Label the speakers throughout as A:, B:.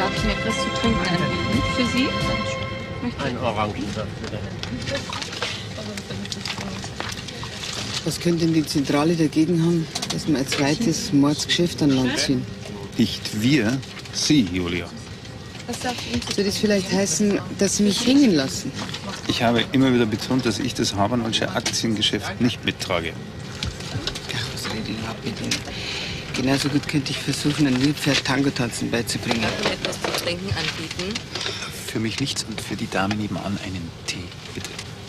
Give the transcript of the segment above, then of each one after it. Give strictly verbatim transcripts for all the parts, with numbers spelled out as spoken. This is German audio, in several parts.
A: Darf ich mir etwas zu trinken anbieten? Für Sie?
B: Ein Orangensaft, bitte.
C: Was könnte denn die Zentrale dagegen haben, dass wir ein zweites Mordsgeschäft an Land ziehen?
D: Nicht wir, Sie, Julia.
C: Soll das vielleicht heißen, dass Sie mich hängen lassen?
D: Ich habe immer wieder betont, dass ich das Habernollsche Aktiengeschäft nicht mittrage.
C: Ach, was rede ich überhaupt mit Ihnen? Genauso gut könnte ich versuchen, ein Nilpferd Tango-Tanzen beizubringen.
A: Darf ich mir etwas zu trinken anbieten?
D: Für mich nichts und für die Dame nebenan einen Tee, bitte.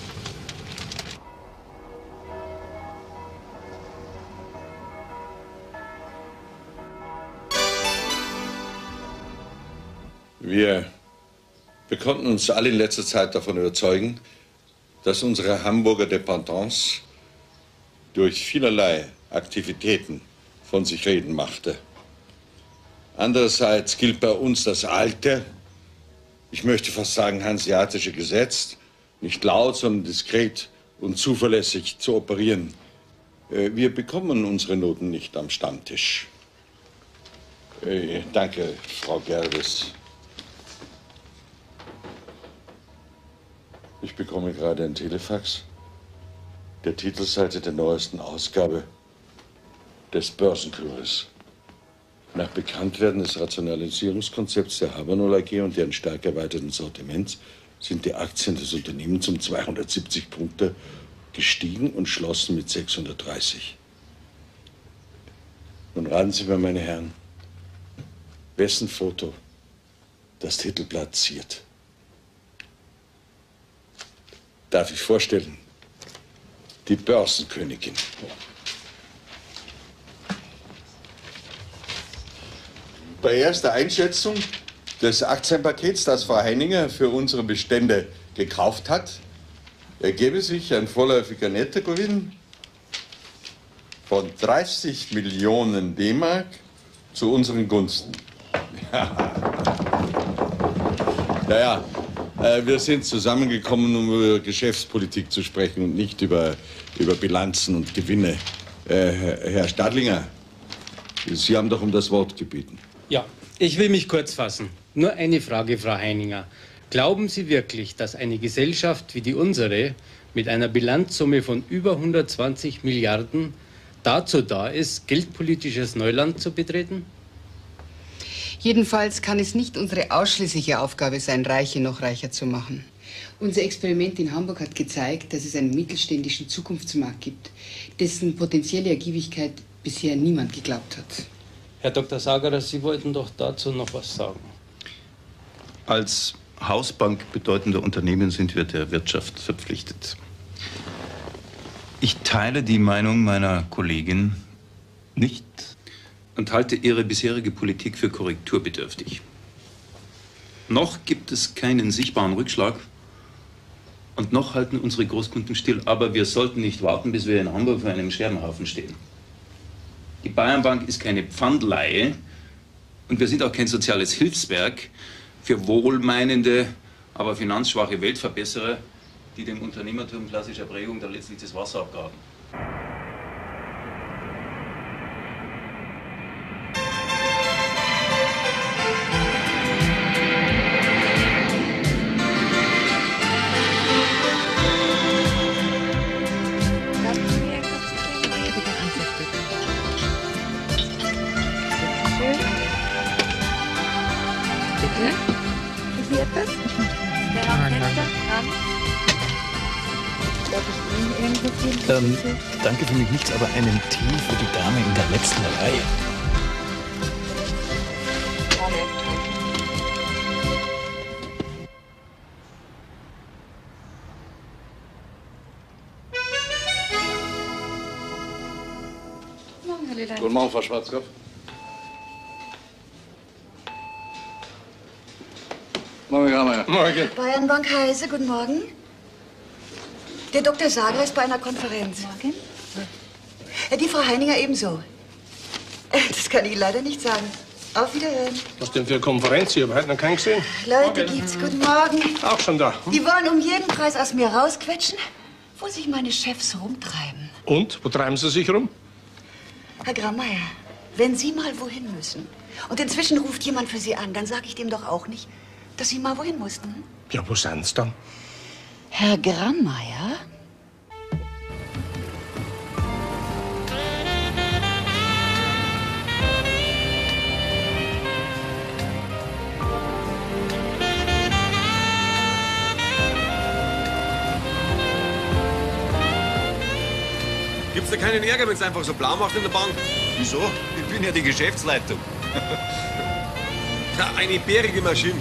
E: Wir, wir konnten uns alle in letzter Zeit davon überzeugen, dass unsere Hamburger Dependance durch vielerlei Aktivitäten von sich reden machte. Andererseits gilt bei uns das alte, ich möchte fast sagen hanseatische Gesetz, nicht laut, sondern diskret und zuverlässig zu operieren. Wir bekommen unsere Noten nicht am Stammtisch. Danke, Frau Gerdes. Ich bekomme gerade ein Telefax der Titelseite der neuesten Ausgabe des Börsenkuriers. Nach Bekanntwerden des Rationalisierungskonzepts der Habernoll A G und deren stark erweiterten Sortiments sind die Aktien des Unternehmens um zweihundertsiebzig Punkte gestiegen und schlossen mit sechshundertdreißig. Nun raten Sie mir, meine Herren, wessen Foto das Titelblatt ziert. Darf ich vorstellen? Die Börsenkönigin. Bei erster Einschätzung des Aktienpakets, das Frau Heininger für unsere Bestände gekauft hat, ergebe sich ein vorläufiger Nettogewinn von dreißig Millionen D-Mark zu unseren Gunsten. Naja, äh, wir sind zusammengekommen, um über Geschäftspolitik zu sprechen und nicht über, über Bilanzen und Gewinne. Äh, Herr Stadlinger, Sie haben doch um das Wort gebeten.
B: Ja, ich will mich kurz fassen. Nur eine Frage, Frau Heininger. Glauben Sie wirklich, dass eine Gesellschaft wie die unsere mit einer Bilanzsumme von über hundertzwanzig Milliarden dazu da ist, geldpolitisches Neuland zu betreten?
C: Jedenfalls kann es nicht unsere ausschließliche Aufgabe sein, Reiche noch reicher zu machen. Unser Experiment in Hamburg hat gezeigt, dass es einen mittelständischen Zukunftsmarkt gibt, dessen potenzielle Ergiebigkeit bisher niemand geglaubt hat.
B: Herr Doktor Sagerer, Sie wollten doch dazu noch was sagen.
D: Als Hausbank bedeutender Unternehmen sind wir der Wirtschaft verpflichtet. Ich teile die Meinung meiner Kollegin nicht und halte ihre bisherige Politik für korrekturbedürftig. Noch gibt es keinen sichtbaren Rückschlag und noch halten unsere Großkunden still. Aber wir sollten nicht warten, bis wir in Hamburg vor einem Scherbenhaufen stehen. Die Bayernbank ist keine Pfandleihe und wir sind auch kein soziales Hilfswerk für wohlmeinende, aber finanzschwache Weltverbesserer, die dem Unternehmertum klassischer Prägung da letztlich das Wasser abgraben.
F: Ähm, danke für mich nichts, aber einen Tee für die Dame in der letzten Reihe.
A: Morgen, Herr Lehlein.
E: Guten Morgen, Frau Schwarzkopf. Morgen, Herr Meier. Morgen.
G: Bayernbank Heise, guten Morgen. Der Doktor Sager ist bei einer Konferenz.
A: Morgen.
G: Die Frau Heininger ebenso. Das kann ich leider nicht sagen. Auf Wiederhören.
H: Was denn für eine Konferenz? Ich habe heute noch keinen gesehen.
G: Leute gibt's. Guten Morgen.
H: Auch schon da. Hm?
G: Die wollen um jeden Preis aus mir rausquetschen, wo sich meine Chefs rumtreiben.
H: Und? Wo treiben Sie sich rum?
G: Herr Grammeier, wenn Sie mal wohin müssen, Und inzwischen ruft jemand für Sie an. Dann sage ich dem doch auch nicht, dass Sie mal wohin mussten.
H: Ja, wo sind Sie dann?
C: Herr Grammeier?
I: Gibt's da keinen Ärger, wenn es einfach so blau macht in der Bank?
D: Wieso? Ich bin ja die Geschäftsleitung.
I: Ja, eine bärige Maschine.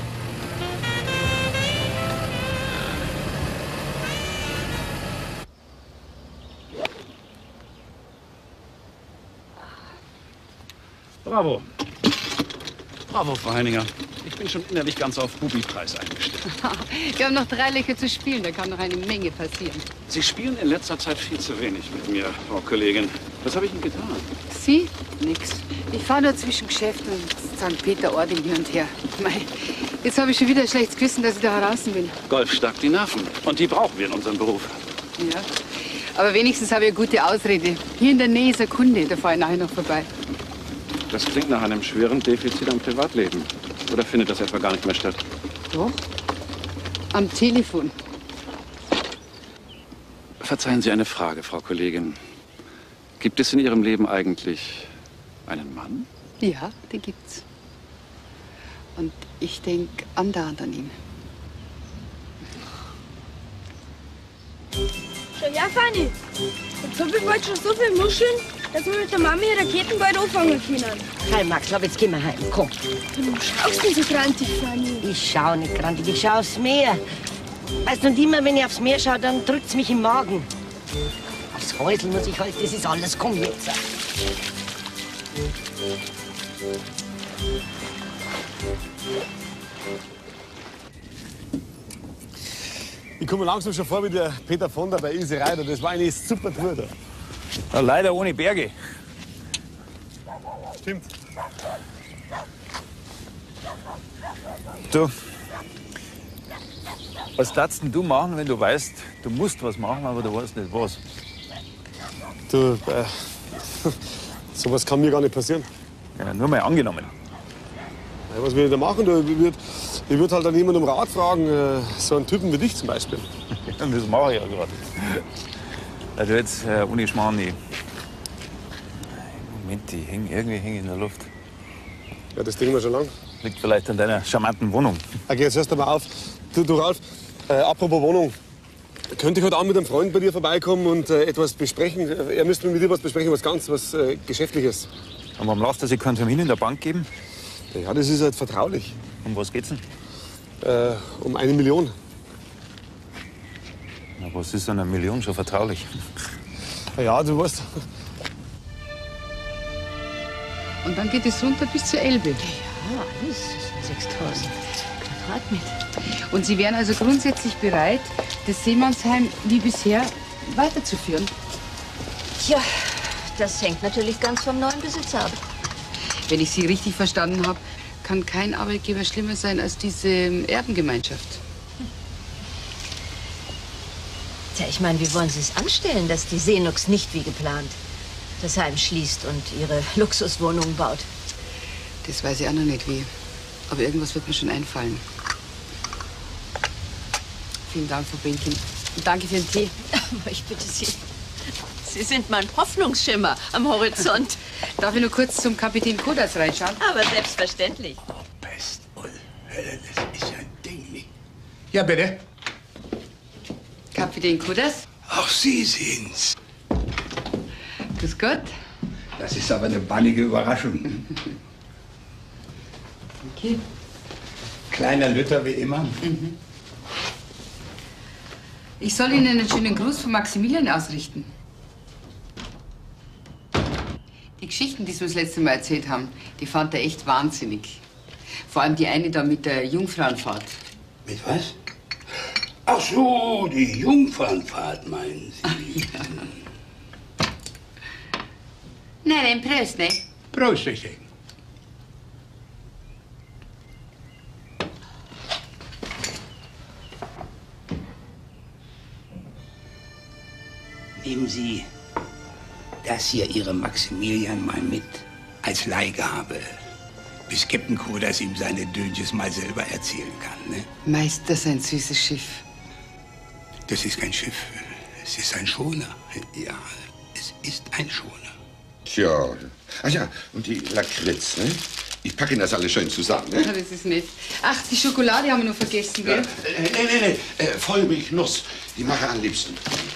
F: Bravo. Bravo, Frau Heininger. Ich bin schon innerlich ganz auf Bubi-Preis eingestellt.
C: Wir haben noch drei Löcher zu spielen, da kann noch eine Menge passieren.
F: Sie spielen in letzter Zeit viel zu wenig mit mir, Frau Kollegin. Was habe ich Ihnen getan?
C: Sie? Nix. Ich fahre nur zwischen Geschäft und Sankt Peter-Ording hin und her. Mei, jetzt habe ich schon wieder ein schlechtes Gewissen, dass ich da heraus bin.
F: Golf stärkt die Nerven. Und die brauchen wir in unserem Beruf.
C: Ja, aber wenigstens habe ich eine gute Ausrede. Hier in der Nähe ist ein Kunde, da fahre ich nachher noch vorbei.
F: Das klingt nach einem schweren Defizit am Privatleben. Oder findet das etwa gar nicht mehr statt?
C: Doch. Am Telefon.
F: Verzeihen Sie eine Frage, Frau Kollegin. Gibt es in Ihrem Leben eigentlich einen Mann?
C: Ja, den gibt's. Und ich denke andauernd an ihn.
J: Schon ja, Fanny. Jetzt hab ich bald schon so viel Muscheln, dass wir mit der Mami Raketen bald anfangen können.
K: Hey Max, glaub, jetzt gehen wir heim. Komm.
J: Du schaust nicht so grantig, Fanny.
K: Ich schau nicht grantig, ich schau aufs Meer. Weißt du, und immer wenn ich aufs Meer schaue, dann drückt's mich im Magen. Aufs Häusl muss ich halt, das ist alles. Komm jetzt.
L: Ich komme langsam schon vor wie der Peter Fonda bei Easy Rider. Das war eine super Tour da.
D: Ja, leider ohne Berge.
L: Stimmt.
D: Du, was darfst denn du machen, wenn du weißt, du musst was machen, aber du weißt nicht was?
L: Du, äh, sowas kann mir gar nicht passieren.
D: Ja, nur mal angenommen.
L: Ja, was will ich da machen? Du, ich würde ich würd halt dann jemanden um Rat fragen, äh, so einen Typen wie dich zum Beispiel.
D: Ja, das mache ich ja gerade. Also jetzt, äh, ohne Schmarrn, ich... Moment, die hängen irgendwie hängen in der Luft.
L: Ja, das Ding wir schon lang.
D: Liegt vielleicht an deiner charmanten Wohnung.
L: Okay, jetzt hörst du mal auf. Du, du Ralf, äh, apropos Wohnung. Könnte ich heute Abend mit einem Freund bei dir vorbeikommen und äh, etwas besprechen? Er müsste mit dir was besprechen, was ganz was äh, Geschäftliches.
D: Und warum lasst er sich keinen Termin in der Bank geben?
L: Ja, das ist halt vertraulich.
D: Um was geht's denn?
L: Äh, um eine Million.
D: Na, was ist an einer Million schon vertraulich?
L: Ja, du weißt.
C: Und dann geht es runter bis zur Elbe.
K: Ja, alles sind sechstausend Quadratmeter.
C: Und Sie wären also grundsätzlich bereit, das Seemannsheim wie bisher weiterzuführen?
K: Tja, das hängt natürlich ganz vom neuen Besitzer ab.
C: Wenn ich Sie richtig verstanden habe, kann kein Arbeitgeber schlimmer sein als diese Erbengemeinschaft.
K: Tja, ich meine, wie wollen Sie es anstellen, dass die Seenux nicht wie geplant das Heim schließt und ihre Luxuswohnungen baut?
C: Das weiß ich auch noch nicht wie. Aber irgendwas wird mir schon einfallen. Vielen Dank, Frau Benkin. Und danke für den Tee.
K: Ich bitte Sie. Sie sind mein Hoffnungsschimmer am Horizont.
C: Darf ich nur kurz zum Kapitän Kodas reinschauen?
K: Aber selbstverständlich.
M: Pest und Hölle, das ist ein Ding, nicht? Ja, bitte?
C: Kapitän Kodas?
M: Auch Sie sehen's.
C: Grüß Gott.
M: Das ist aber eine bannige Überraschung.
C: Okay.
M: Kleiner Lütter wie immer.
C: Mhm. Ich soll Ihnen einen schönen Gruß von Maximilian ausrichten. Die Geschichten, die Sie mir das letzte Mal erzählt haben, die fand er echt wahnsinnig. Vor allem die eine da mit der Jungfrauenfahrt.
M: Mit was? Ach so, die Jungfernfahrt, meinen Sie?
C: Ja. Na, dann Prost, ne?
M: Prost, richtig. Nehmen Sie das hier Ihrem Maximilian mal mit als Leihgabe. bis Captain Kodas ihm seine Dönches mal selber erzählen kann, ne?
C: Meister, sein süßes Schiff.
M: Das ist kein Schiff, es ist ein Schoner. Ja, es ist ein Schoner.
N: Tja. Ach ja, und die Lakritz, ne? Ich packe Ihnen das alles schön zusammen, ne?
C: Ja, das ist nett. Ach, die Schokolade haben wir noch vergessen, gell?
N: Ja. Äh, nee, nee, nee. Äh, Vollmilchnuss. Die mache ich am liebsten.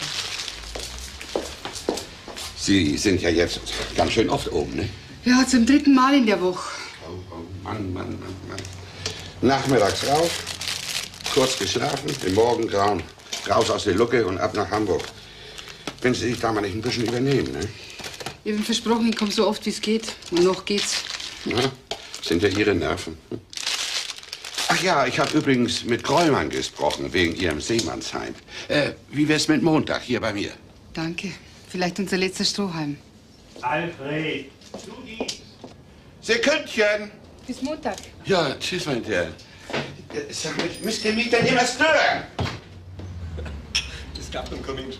N: Sie sind ja jetzt ganz schön oft oben, ne?
C: Ja, zum dritten Mal in der Woche.
N: Oh, oh, Mann, Mann, Mann, Mann. Nachmittags rauf, kurz geschlafen, im Morgengrauen, raus aus der Lucke und ab nach Hamburg. Wenn Sie sich da mal nicht ein bisschen übernehmen, ne?
C: Ich habe versprochen, ich komme so oft, wie es geht. Und noch geht's.
N: Ja, sind ja Ihre Nerven. Ach ja, ich habe übrigens mit Grollmann gesprochen, wegen Ihrem Seemannsheim. Äh, wie wär's mit Montag hier bei mir?
C: Danke. Vielleicht unser letzter Strohhalm.
N: Alfred, du gehst. Sekündchen.
C: Bis Montag.
N: Ja, tschüss, mein Herr. Sag mal, müsst ihr mich denn immer stören?
H: Das klappt und kommt.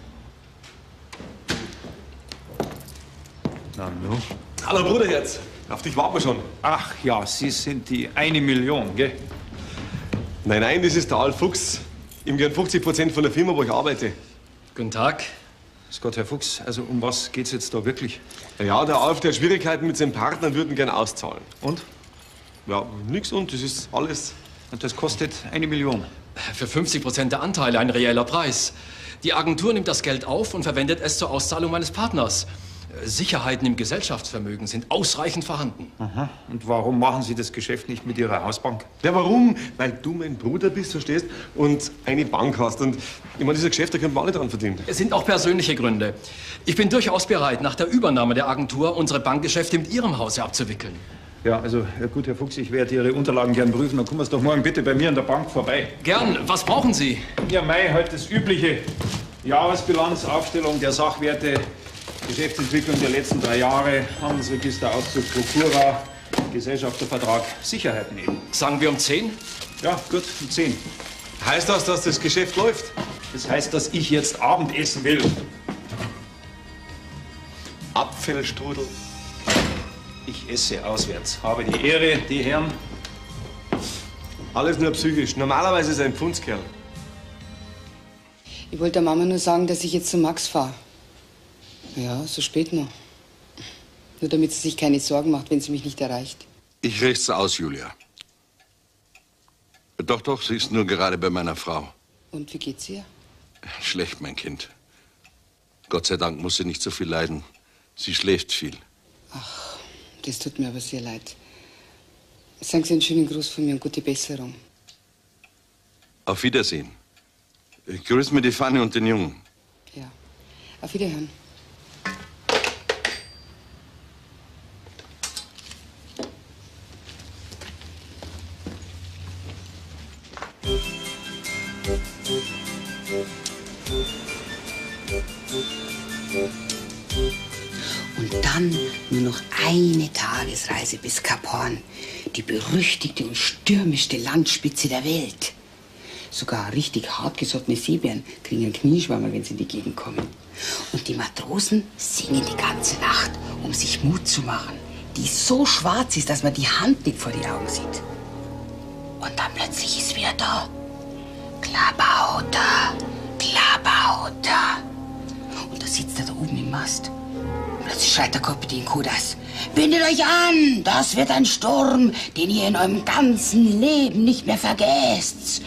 O: Na, nu?
H: Hallo, Bruderherz. Auf dich warten wir schon.
O: Ach ja, Sie sind die eine Million, gell?
H: Nein, nein, das ist der Alf Fuchs. Ihm gehören fünfzig Prozent von der Firma, wo ich arbeite.
O: Guten Tag. Grüß Gott, Herr Fuchs. Also, um was geht's jetzt da wirklich?
H: Ja, der Alf, der hat Schwierigkeiten mit seinem Partner und würden gern auszahlen.
O: Und?
H: Ja, nix und, das ist alles.
O: Und das kostet eine Million?
P: Für fünfzig Prozent der Anteile ein reeller Preis. Die Agentur nimmt das Geld auf und verwendet es zur Auszahlung meines Partners. Sicherheiten im Gesellschaftsvermögen sind ausreichend vorhanden.
O: Aha. Und warum machen Sie das Geschäft nicht mit Ihrer Hausbank?
H: Ja, warum? Weil du mein Bruder bist, verstehst? Und eine Bank hast. Und ich meine, dieses Geschäft, da können wir alle dran verdienen.
P: Es sind auch persönliche Gründe. Ich bin durchaus bereit, nach der Übernahme der Agentur unsere Bankgeschäfte mit Ihrem Hause abzuwickeln.
O: Ja, also gut, Herr Fuchs, ich werde Ihre Unterlagen gern prüfen. Dann kommen Sie doch morgen bitte bei mir in der Bank vorbei.
P: Gern. Was brauchen Sie?
O: Ja, Mai, halt das Übliche. Jahresbilanz, Aufstellung der Sachwerte, Geschäftsentwicklung der letzten drei Jahre, Handelsregisterauszug, Prokura, Gesellschaftervertrag, Sicherheiten eben.
P: Sagen wir um zehn?
O: Ja, gut, um zehn.
H: Heißt das, dass das Geschäft läuft?
O: Das heißt, dass ich jetzt Abendessen will.
H: Apfelstrudel.
O: Ich esse auswärts. Habe die Ehre, die Herren.
H: Alles nur psychisch. Normalerweise ist er ein Pfundskerl.
C: Ich wollte der Mama nur sagen, dass ich jetzt zu Max fahre. Ja, so spät noch. Nur damit sie sich keine Sorgen macht, wenn sie mich nicht erreicht.
N: Ich richte aus, Julia. Doch, doch, sie ist nur gerade bei meiner Frau.
C: Und wie geht's ihr?
N: Schlecht, mein Kind. Gott sei Dank muss sie nicht so viel leiden. Sie schläft viel.
C: Ach, das tut mir aber sehr leid. Sagen Sie einen schönen Gruß von mir und gute Besserung.
N: Auf Wiedersehen. Grüß mir die Fanny und den Jungen.
C: Ja, auf Wiederhören. Und dann nur noch eine Tagesreise bis Kap Horn, die berüchtigte und stürmischste Landspitze der Welt. Sogar richtig hartgesottene Seebären kriegen einen Knieschwammerl, wenn sie in die Gegend kommen. Und die Matrosen singen die ganze Nacht, um sich Mut zu machen, die so schwarz ist, dass man die Hand nicht vor die Augen sieht. Und dann plötzlich ist wieder da. Klabauter, Klabauter. Und da sitzt er da oben im Mast. Und plötzlich schreit der Kapitän Kodas: Bindet euch an, das wird ein Sturm, den ihr in eurem ganzen Leben nicht mehr vergesst.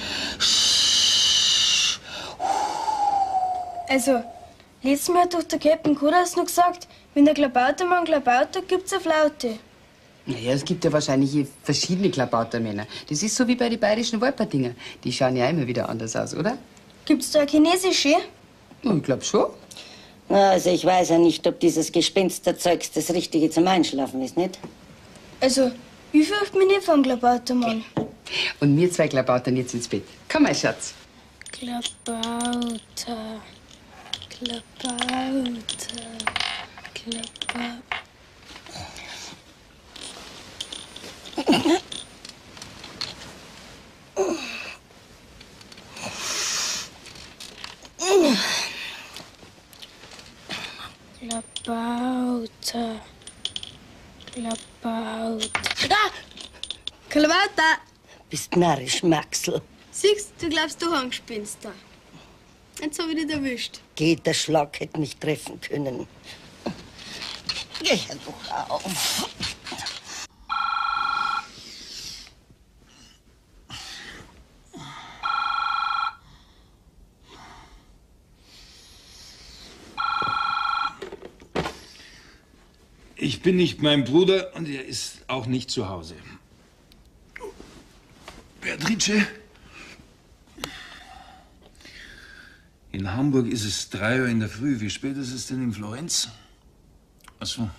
J: Also, letztes Mal hat doch der Captain Kodas noch gesagt, wenn der Klabautermann Klabauter, gibt's eine Flaute.
C: Naja, es gibt ja wahrscheinlich verschiedene Klabautermänner. Das ist so wie bei den bayerischen Wolperdinger. Die schauen ja immer wieder anders aus, oder?
J: Gibt's da eine chinesische?
C: Ja, ich glaub schon.
K: Na, also ich weiß ja nicht, ob dieses Gespensterzeugs das Richtige zum Einschlafen ist, nicht?
J: Also, ich fürchte mich nicht vom Klabautermann.
C: Und wir zwei klabautern jetzt ins Bett. Komm, mein Schatz.
J: Klabauter, Klabauter, Klabauter. Klabauter, Klabauter. Ah! Kalawata!
K: Bist narrisch, Maxl.
J: Siehst, du glaubst doch an Gespenster. Jetzt hab ich dich erwischt.
K: Geht, der Schlag hätte mich treffen können. Geh doch auf.
O: Ich bin nicht mein Bruder und er ist auch nicht zu Hause. Beatrice? In Hamburg ist es drei Uhr in der Früh. Wie spät ist es denn in Florenz? Ach so.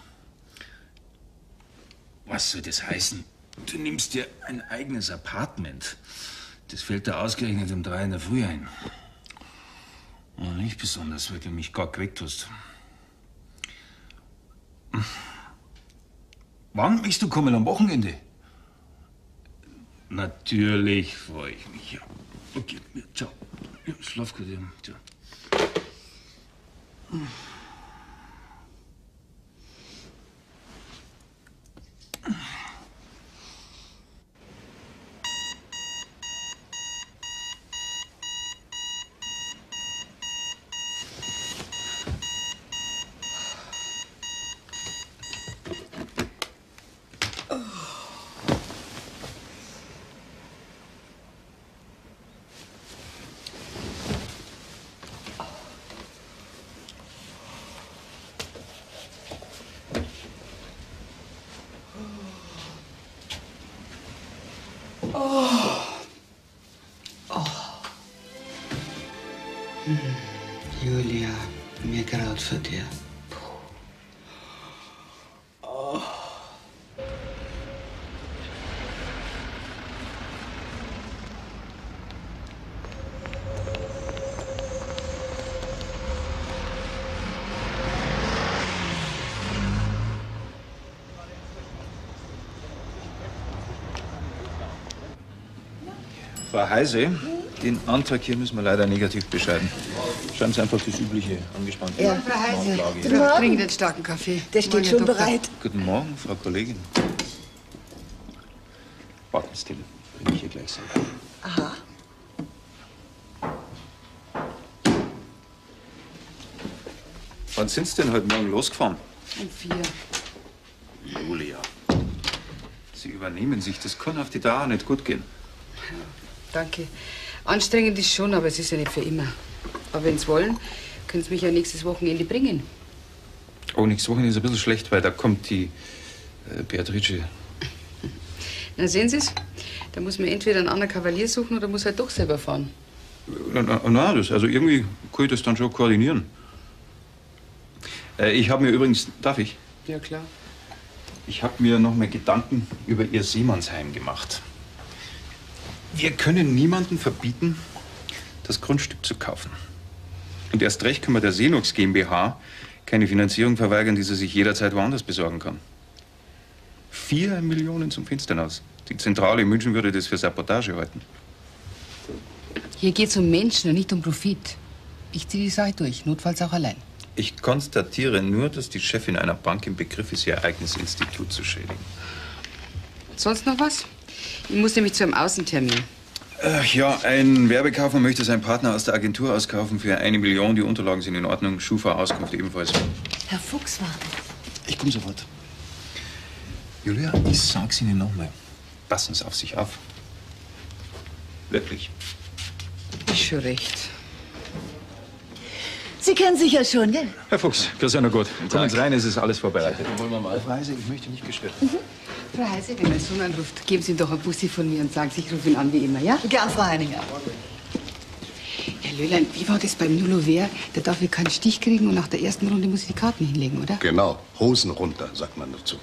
O: Was soll das heißen? Du nimmst dir ein eigenes Apartment. Das fällt da ausgerechnet um drei in der Früh ein. Oh, nicht besonders, weil du mich gar geweckt hast. Wann möchtest du kommen? Am Wochenende? Natürlich freue ich mich. Ja. Okay, ciao. Ja, schlaf gut. Ciao.
C: Julia, mir graut für dir. Oh.
D: Frau Heise, den Antrag hier müssen wir leider negativ bescheiden. Schreiben Sie einfach das übliche angespannte
C: Ja, Frau Heise,
D: Auflage.
C: ich trinke den starken Kaffee.
K: Der steht schon bereit.
D: Guten Morgen, Frau Kollegin. Warten Sie, Till, bin ich hier gleich selber.
G: Aha.
D: Wann sind Sie denn heute Morgen losgefahren?
C: Um vier.
D: Julia, Sie übernehmen sich. Das kann auf die Dauer nicht gut gehen.
C: Danke. Anstrengend ist schon, aber es ist ja nicht für immer. Aber wenn Sie wollen, können Sie mich ja nächstes Wochenende bringen.
D: Oh, nächstes Wochenende ist ein bisschen schlecht, weil da kommt die äh, Beatrice.
C: Na, sehen Sie es? Da muss man entweder einen anderen Kavalier suchen oder muss halt doch selber fahren.
D: Na, na, na das, also irgendwie kann ich das dann schon koordinieren. Äh, ich habe mir übrigens, darf ich?
C: Ja, klar.
D: Ich habe mir noch mal Gedanken über Ihr Seemannsheim gemacht. Wir können niemandem verbieten, das Grundstück zu kaufen. Und erst recht können wir der Seenux GmbH keine Finanzierung verweigern, die sie sich jederzeit woanders besorgen kann. Vier Millionen zum Finsternis. Die Zentrale in München würde das für Sabotage halten.
C: Hier geht's um Menschen und nicht um Profit. Ich ziehe die Sache durch, notfalls auch allein.
D: Ich konstatiere nur, dass die Chefin einer Bank im Begriff ist, ihr eigenes Institut zu schädigen.
C: Sonst noch was? Ich muss nämlich zu einem Außentermin.
D: Äh, ja, ein Werbekaufmann möchte seinen Partner aus der Agentur auskaufen für eine Million. Die Unterlagen sind in Ordnung. Schufa-Auskunft ebenfalls.
G: Herr Fuchs war
D: Ich komme sofort. Julia, ich sag's Ihnen nochmal. Passen Sie auf sich auf. Wirklich.
C: Ist schon recht.
G: Sie kennen sich ja schon, gell?
D: Herr Fuchs, Christian, gut. Kommen Sie rein, es ist alles vorbereitet.
P: Wollen wir mal.
D: Frau Heise, ich möchte nicht gestört.
C: Mhm. Frau Heise, wenn mein Sohn anruft, geben Sie ihm doch ein Bussi von mir und sagen Sie, ich rufe ihn an wie immer, ja?
G: Gern, Frau Heininger.
C: Herr Löhlein, wie war das beim Nullover? Der darf hier keinen Stich kriegen und nach der ersten Runde muss ich die Karten hinlegen, oder?
Q: Genau, Hosen runter, sagt man dazu.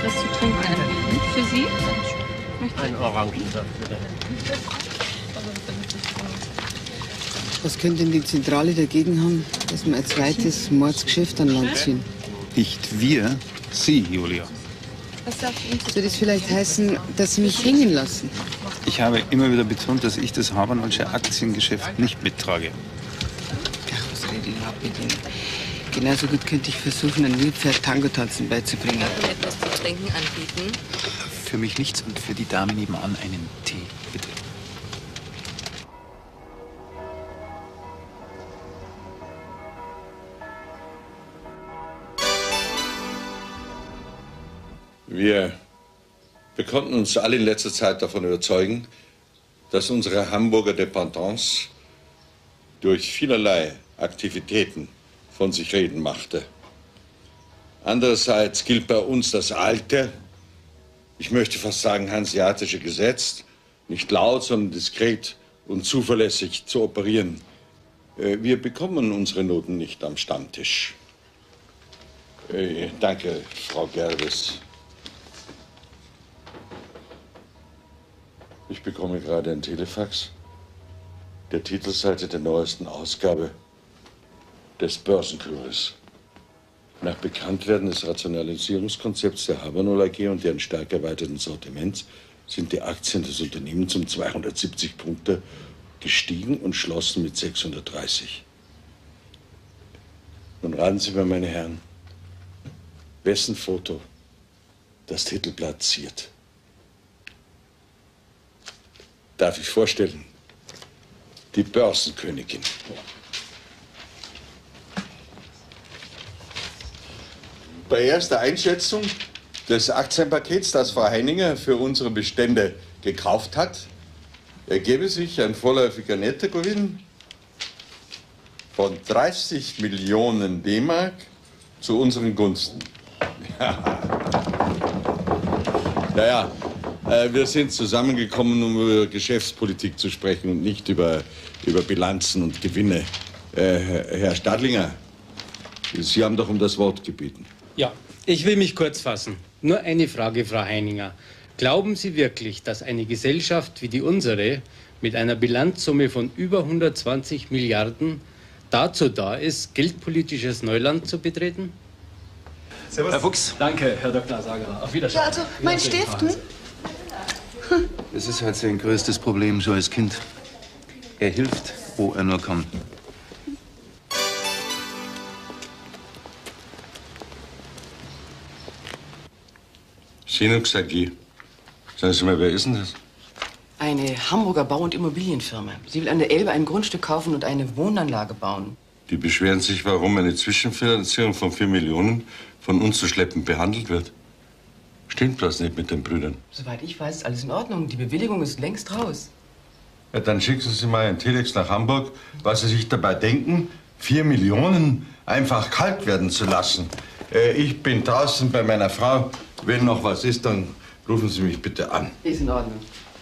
A: Was zu trinken anbieten? Für Sie?
Q: Ein Orangensaft, bitte.
C: Was könnte denn die Zentrale dagegen haben, dass wir ein zweites Mordsgeschäft an Land ziehen?
D: Nicht wir, Sie, Julia.
C: Soll das vielleicht heißen, dass Sie mich hängen lassen?
D: Ich habe immer wieder betont, dass ich das Habernolsche Aktiengeschäft nicht mittrage.
C: Ach, was rede ich überhaupt mit Ihnen? Genauso gut könnte ich versuchen, ein Nilpferd Tango-Tanzen beizubringen.
A: Kann ich etwas zu trinken anbieten?
D: Für mich nichts und für die Dame nebenan einen Tee, bitte.
E: Wir, wir konnten uns alle in letzter Zeit davon überzeugen, dass unsere Hamburger Dependance durch vielerlei Aktivitäten von sich reden machte. Andererseits gilt bei uns das alte, ich möchte fast sagen hanseatische Gesetz, nicht laut, sondern diskret und zuverlässig zu operieren. Wir bekommen unsere Noten nicht am Stammtisch. Danke, Frau Gerbes. Ich bekomme gerade ein Telefax. Der Titelseite der neuesten Ausgabe des Börsenkuriers. Nach Bekanntwerden des Rationalisierungskonzepts der Habernol A G und deren stark erweiterten Sortiments sind die Aktien des Unternehmens um zweihundertsiebzig Punkte gestiegen und schlossen mit sechshundertdreißig. Nun raten Sie mir, meine Herren, wessen Foto das Titelblatt ziert. Darf ich vorstellen? Die Börsenkönigin. Bei erster Einschätzung des Aktienpakets, das Frau Heininger für unsere Bestände gekauft hat, ergebe sich ein vorläufiger Nettogewinn von dreißig Millionen D-Mark zu unseren Gunsten. Naja, äh, wir sind zusammengekommen, um über Geschäftspolitik zu sprechen und nicht über, über Bilanzen und Gewinne. Äh, Herr Stadlinger, Sie haben doch um das Wort gebeten.
B: Ja, ich will mich kurz fassen. Nur eine Frage, Frau Heininger. Glauben Sie wirklich, dass eine Gesellschaft wie die unsere mit einer Bilanzsumme von über hundertzwanzig Milliarden dazu da ist, geldpolitisches Neuland zu betreten?
P: Servus. Herr Fuchs. Danke, Herr Doktor Sagerer. Auf Wiedersehen.
G: Ja, also, mein Stift, hm?
D: Das ist halt sein größtes Problem, so als Kind. Er hilft, wo er nur kann.
E: Sinux A G. Sagen Sie mal, wer ist denn das?
R: Eine Hamburger Bau- und Immobilienfirma. Sie will an der Elbe ein Grundstück kaufen und eine Wohnanlage bauen.
E: Die beschweren sich, warum eine Zwischenfinanzierung von vier Millionen von uns so schleppend behandelt wird. Stimmt was nicht mit den Brüdern?
R: Soweit ich weiß, ist alles in Ordnung. Die Bewilligung ist längst raus.
E: Ja, dann schicken Sie mal ein Telex nach Hamburg, was Sie sich dabei denken, vier Millionen einfach kalt werden zu lassen. Äh, ich bin draußen bei meiner Frau. Wenn noch was ist, dann rufen Sie mich bitte an.
R: Ist in Ordnung.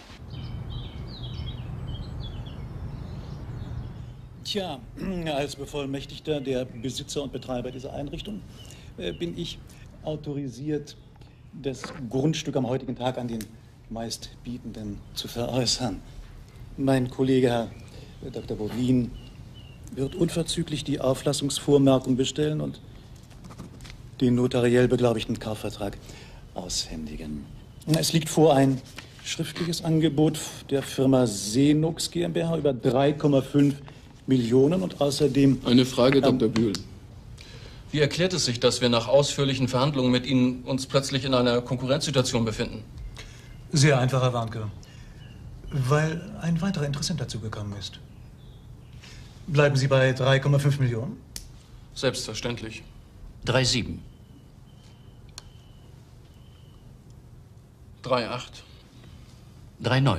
S: Tja, als Bevollmächtigter der Besitzer und Betreiber dieser Einrichtung äh, bin ich autorisiert, das Grundstück am heutigen Tag an den Meistbietenden zu veräußern. Mein Kollege Herr Doktor Bovin wird unverzüglich die Auflassungsvormerkung bestellen und den notariell beglaubigten Kaufvertrag aushändigen. Es liegt vor ein schriftliches Angebot der Firma Senux GmbH über drei Komma fünf Millionen und außerdem...
P: Eine Frage, Doktor Bühl. Wie erklärt es sich, dass wir nach ausführlichen Verhandlungen mit Ihnen uns plötzlich in einer Konkurrenzsituation befinden?
S: Sehr einfach, Herr Warnke. Weil ein weiterer Interessent dazugekommen ist. Bleiben Sie bei drei Komma fünf Millionen?
P: Selbstverständlich.
Q: drei Komma sieben.
P: drei Komma acht.
Q: drei Komma neun.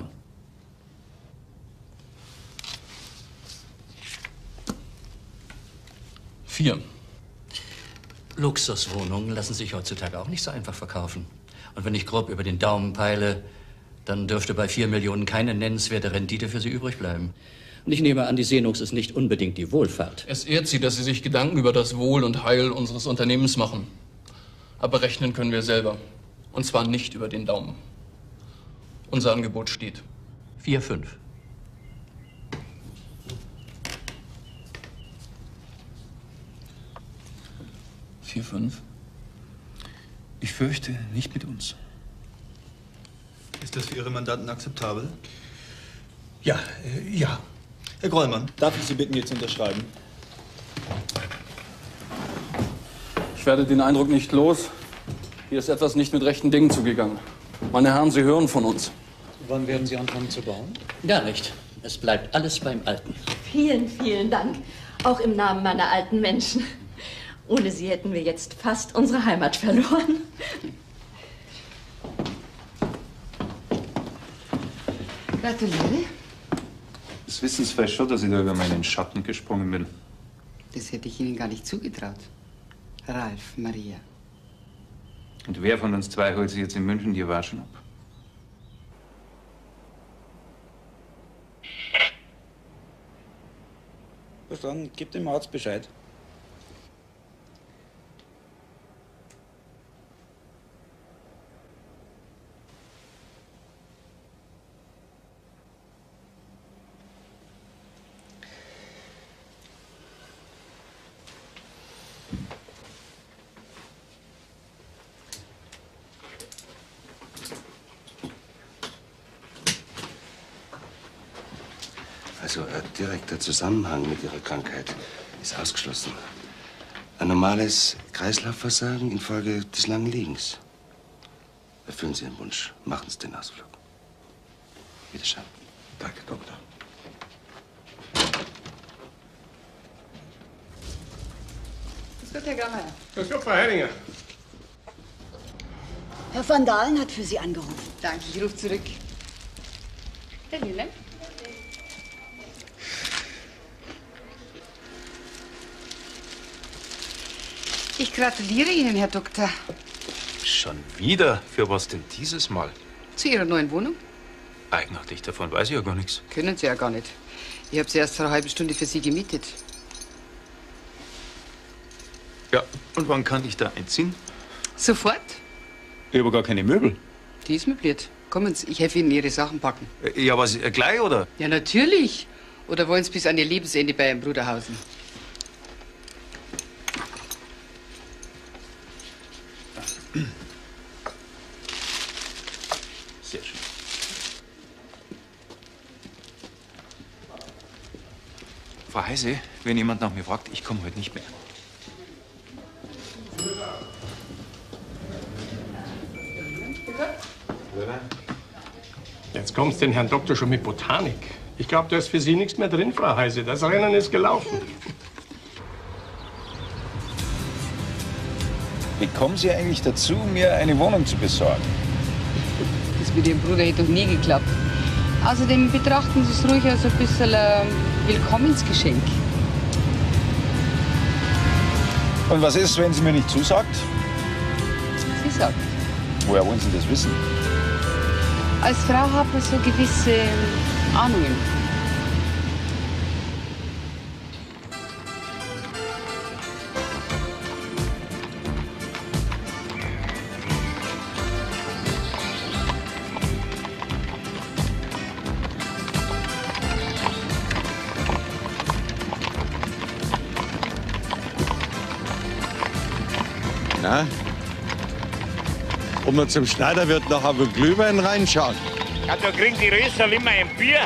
P: vier.
Q: Luxuswohnungen lassen sich heutzutage auch nicht so einfach verkaufen. Und wenn ich grob über den Daumen peile, dann dürfte bei vier Millionen keine nennenswerte Rendite für Sie übrig bleiben. Und ich nehme an, die Senux ist nicht unbedingt die Wohlfahrt.
P: Es ehrt Sie, dass Sie sich Gedanken über das Wohl und Heil unseres Unternehmens machen. Aber rechnen können wir selber. Und zwar nicht über den Daumen. Unser Angebot steht.
Q: vier fünf.
F: vier fünf? Ich fürchte, nicht mit uns.
T: Ist das für Ihre Mandanten akzeptabel?
S: Ja, äh, ja.
T: Herr Grollmann.
S: Darf ich Sie bitten, jetzt zu unterschreiben?
F: Ich werde den Eindruck nicht los. Hier ist etwas nicht mit rechten Dingen zugegangen. Meine Herren, Sie hören von uns.
S: Wann werden Sie anfangen zu bauen?
Q: Gar nicht. Es bleibt alles beim Alten.
U: Vielen, vielen Dank. Auch im Namen meiner alten Menschen. Ohne sie hätten wir jetzt fast unsere Heimat verloren.
C: Gratuliere.
D: Das wissen Sie vielleicht schon, dass ich da über meinen Schatten gesprungen bin.
C: Das hätte ich Ihnen gar nicht zugetraut. Ralf, Maria.
D: Und wer von uns zwei holt sich jetzt in München die Watschen ab?
T: Verstanden, gib dem Arzt Bescheid.
N: Also ein direkter Zusammenhang mit Ihrer Krankheit ist ausgeschlossen. Ein normales Kreislaufversagen infolge des langen Liegens. Erfüllen Sie Ihren Wunsch. Machen Sie den Ausflug. Bitte schön.
H: Danke, Doktor.
C: Grüß Gott, Herr Grammeier.
H: Grüß Gott, Frau Heininger.
G: Herr van Dalen hat für Sie angerufen.
C: Danke, ich rufe zurück. Herr Wilhelm? Ich gratuliere Ihnen, Herr Doktor.
D: Schon wieder? Für was denn dieses Mal?
C: Zu Ihrer neuen Wohnung?
D: Eigenartig, davon weiß ich ja gar nichts.
C: Können Sie ja gar nicht. Ich habe sie erst vor einer halben Stunde für Sie gemietet.
D: Ja, und wann kann ich da einziehen?
C: Sofort?
D: Ich habe gar keine Möbel.
C: Die ist möbliert. Kommen Sie, ich helfe Ihnen, Ihre Sachen packen.
D: Ja, was, äh, gleich, oder?
C: Ja, natürlich. Oder wollen Sie bis an Ihr Lebensende bei Ihrem Bruder hausen?
D: Sehr schön. Frau Heise, wenn jemand nach mir fragt, ich komme heute nicht mehr.
H: Jetzt kommst den Herrn Doktor schon mit Botanik. Ich glaube, da ist für Sie nichts mehr drin, Frau Heise. Das Rennen ist gelaufen.
D: Wie kommen Sie eigentlich dazu, mir eine Wohnung zu besorgen?
C: Das mit Ihrem Bruder hätte doch nie geklappt. Außerdem betrachten Sie es ruhig als ein bisschen ein Willkommensgeschenk.
D: Und was ist, wenn sie mir nicht zusagt?
C: Sie sagt.
D: Woher wollen Sie das wissen?
C: Als Frau hat man so gewisse Ahnungen.
V: Na? Und wir zum Schneider wird noch auf den Glühwein reinschauen.
W: Ja, da kriegen die Rösserl immer ein Bier.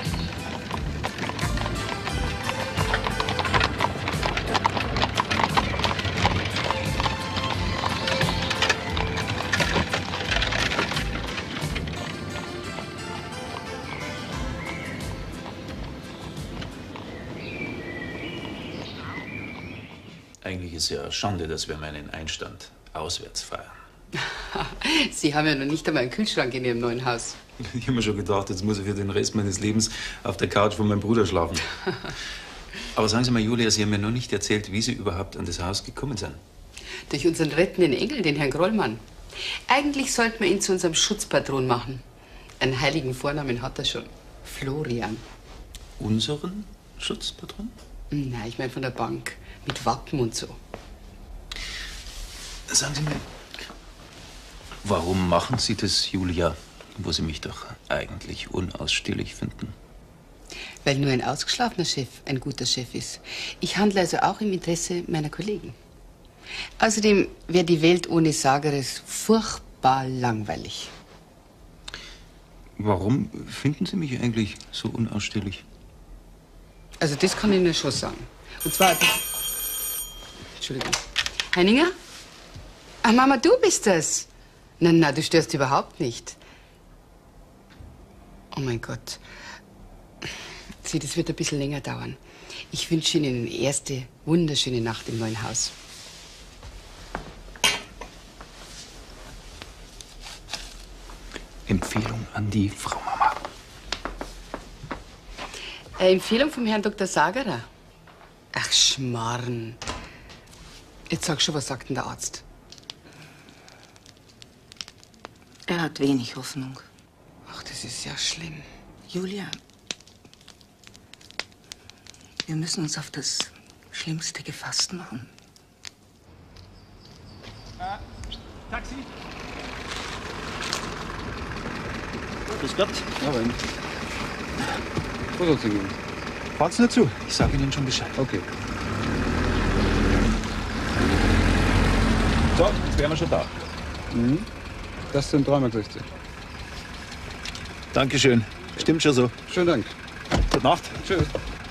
D: Eigentlich ist ja Schande, dass wir meinen Einstand auswärts feiern.
C: Sie haben ja noch nicht einmal einen Kühlschrank in Ihrem neuen Haus.
D: Ich habe mir schon gedacht, jetzt muss ich für den Rest meines Lebens auf der Couch von meinem Bruder schlafen. Aber sagen Sie mal, Julia, Sie haben mir noch nicht erzählt, wie Sie überhaupt an das Haus gekommen sind.
C: Durch unseren rettenden Engel, den Herrn Grollmann. Eigentlich sollten wir ihn zu unserem Schutzpatron machen. Einen heiligen Vornamen hat er schon. Florian.
D: Unseren Schutzpatron?
C: Nein, ich meine von der Bank. Mit Wappen und so.
D: Sagen Sie mir, Warum machen Sie das, Julia, wo Sie mich doch eigentlich unausstehlich finden?
C: Weil nur ein ausgeschlafener Chef ein guter Chef ist. Ich handle also auch im Interesse meiner Kollegen. Außerdem wäre die Welt ohne Sageres furchtbar langweilig.
D: Warum finden Sie mich eigentlich so unausstehlich?
C: Also das kann ich Ihnen schon sagen. Und zwar... Entschuldigung. Heininger? Ach, Mama, du bist das. Na, na, du störst überhaupt nicht. Oh mein Gott. Sieh, das wird ein bisschen länger dauern. Ich wünsche Ihnen eine erste wunderschöne Nacht im neuen Haus.
D: Empfehlung an die Frau Mama.
C: Eine Empfehlung vom Herrn Doktor Sagerer. Ach, Schmarrn. Jetzt sag schon, was sagt denn der Arzt?
G: Er hat wenig Hoffnung.
C: Ach, das ist ja schlimm.
G: Julia, wir müssen uns auf das Schlimmste gefasst machen.
O: Äh, Taxi. Grüß Gott.
I: Ja, rein. Wo soll's denn gehen? Fahrt's nur zu. Ich sage Ihnen schon Bescheid. Okay.
O: So, jetzt wären wir schon da.
I: Mhm. Das sind drei Mark sechzig.
O: Dankeschön. Stimmt schon so.
I: Schönen Dank.
O: Gute Nacht.
I: Tschüss.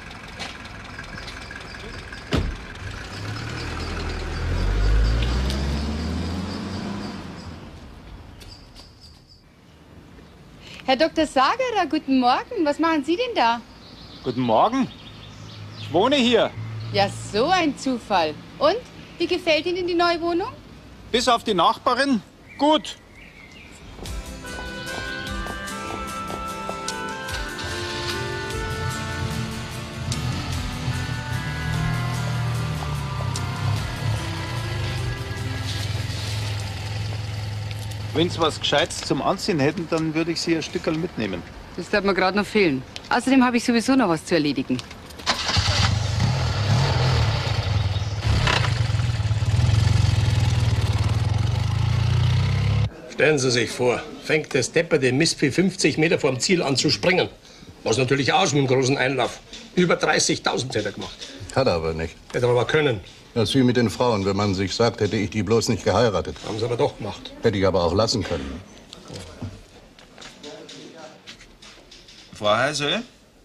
C: Herr Doktor Sagerer, guten Morgen. Was machen Sie denn da?
O: Guten Morgen. Ich wohne hier.
C: Ja, so ein Zufall. Und? Wie gefällt Ihnen die neue Wohnung?
O: Bis auf die Nachbarin. Gut. Wenn Sie was Gescheites zum Anziehen hätten, dann würde ich Sie ein Stückerl mitnehmen.
C: Das darf mir gerade noch fehlen. Außerdem habe ich sowieso noch was zu erledigen.
L: Stellen Sie sich vor, fängt das depperte Mistvieh fünfzig Meter vom Ziel an zu springen. Was natürlich aus mit dem großen Einlauf. Über dreißigtausend hätte er gemacht.
V: Hat er aber nicht.
L: Hätte er aber können.
V: Das ist wie mit den Frauen. Wenn man sich sagt, hätte ich die bloß nicht geheiratet.
L: Haben Sie aber doch gemacht.
V: Hätte ich aber auch lassen können.
D: Frau Heise,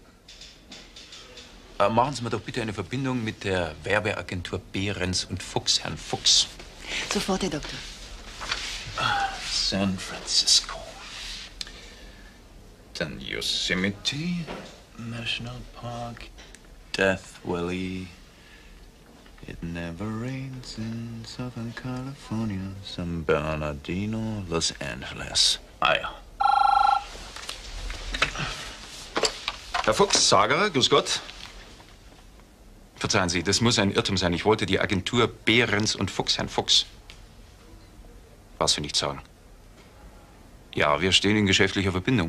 D: äh, machen Sie mir doch bitte eine Verbindung mit der Werbeagentur Behrens und Fuchs, Herrn Fuchs.
G: Sofort, Herr Doktor.
D: San Francisco. Dann Yosemite National Park, Death Valley. It never rains in Southern California. San Bernardino, Los Angeles. Ah ja. Herr Fuchs, Sagerer, grüß Gott. Verzeihen Sie, das muss ein Irrtum sein. Ich wollte die Agentur Behrens und Fuchs, Herrn Fuchs. Was für nichts sagen. Ja, wir stehen in geschäftlicher Verbindung.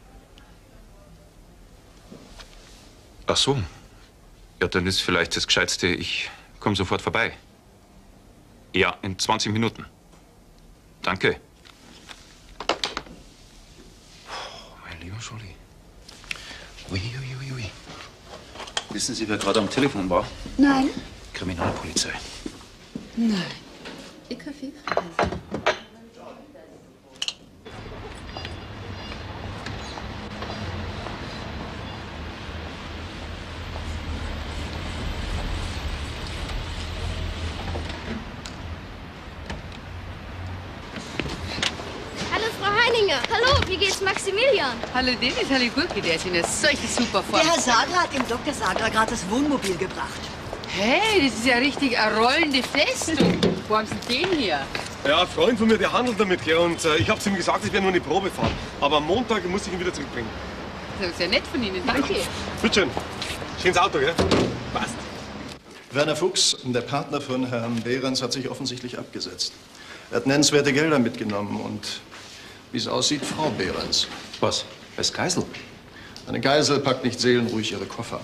D: Ach so. Ja, dann ist vielleicht das Gescheitste, ich komme sofort vorbei. Ja, in zwanzig Minuten. Danke. Oh, mein lieber Scholli. Ui, ui, ui, ui. Wissen Sie, wer gerade am Telefon war?
G: Nein.
D: Kriminalpolizei.
G: Nein.
U: Ich Kaffee.
J: Hallo, wie geht's Maximilian?
C: Hallo Dennis, hallo Gurki, der ist in einer solchen super Form.
G: Der Herr Sagerer hat dem Doktor Sagerer gerade das Wohnmobil gebracht.
C: Hey, das ist ja richtig eine rollende Festung. Wo haben Sie den hier?
H: Ja, ein Freund von mir, der handelt damit, gell? Und äh, ich hab's ihm gesagt, es wäre nur eine Probefahrt. Aber am Montag muss ich ihn wieder zurückbringen.
C: Das ist ja nett von Ihnen, danke.
H: Bitte schön. Schönes Auto, gell? Passt.
I: Werner Fuchs, der Partner von Herrn Behrens, hat sich offensichtlich abgesetzt. Er hat nennenswerte Gelder mitgenommen und, wie es aussieht, Frau Behrens.
D: Was? Wer ist Geisel?
I: Eine Geisel packt nicht seelenruhig ihre Koffer.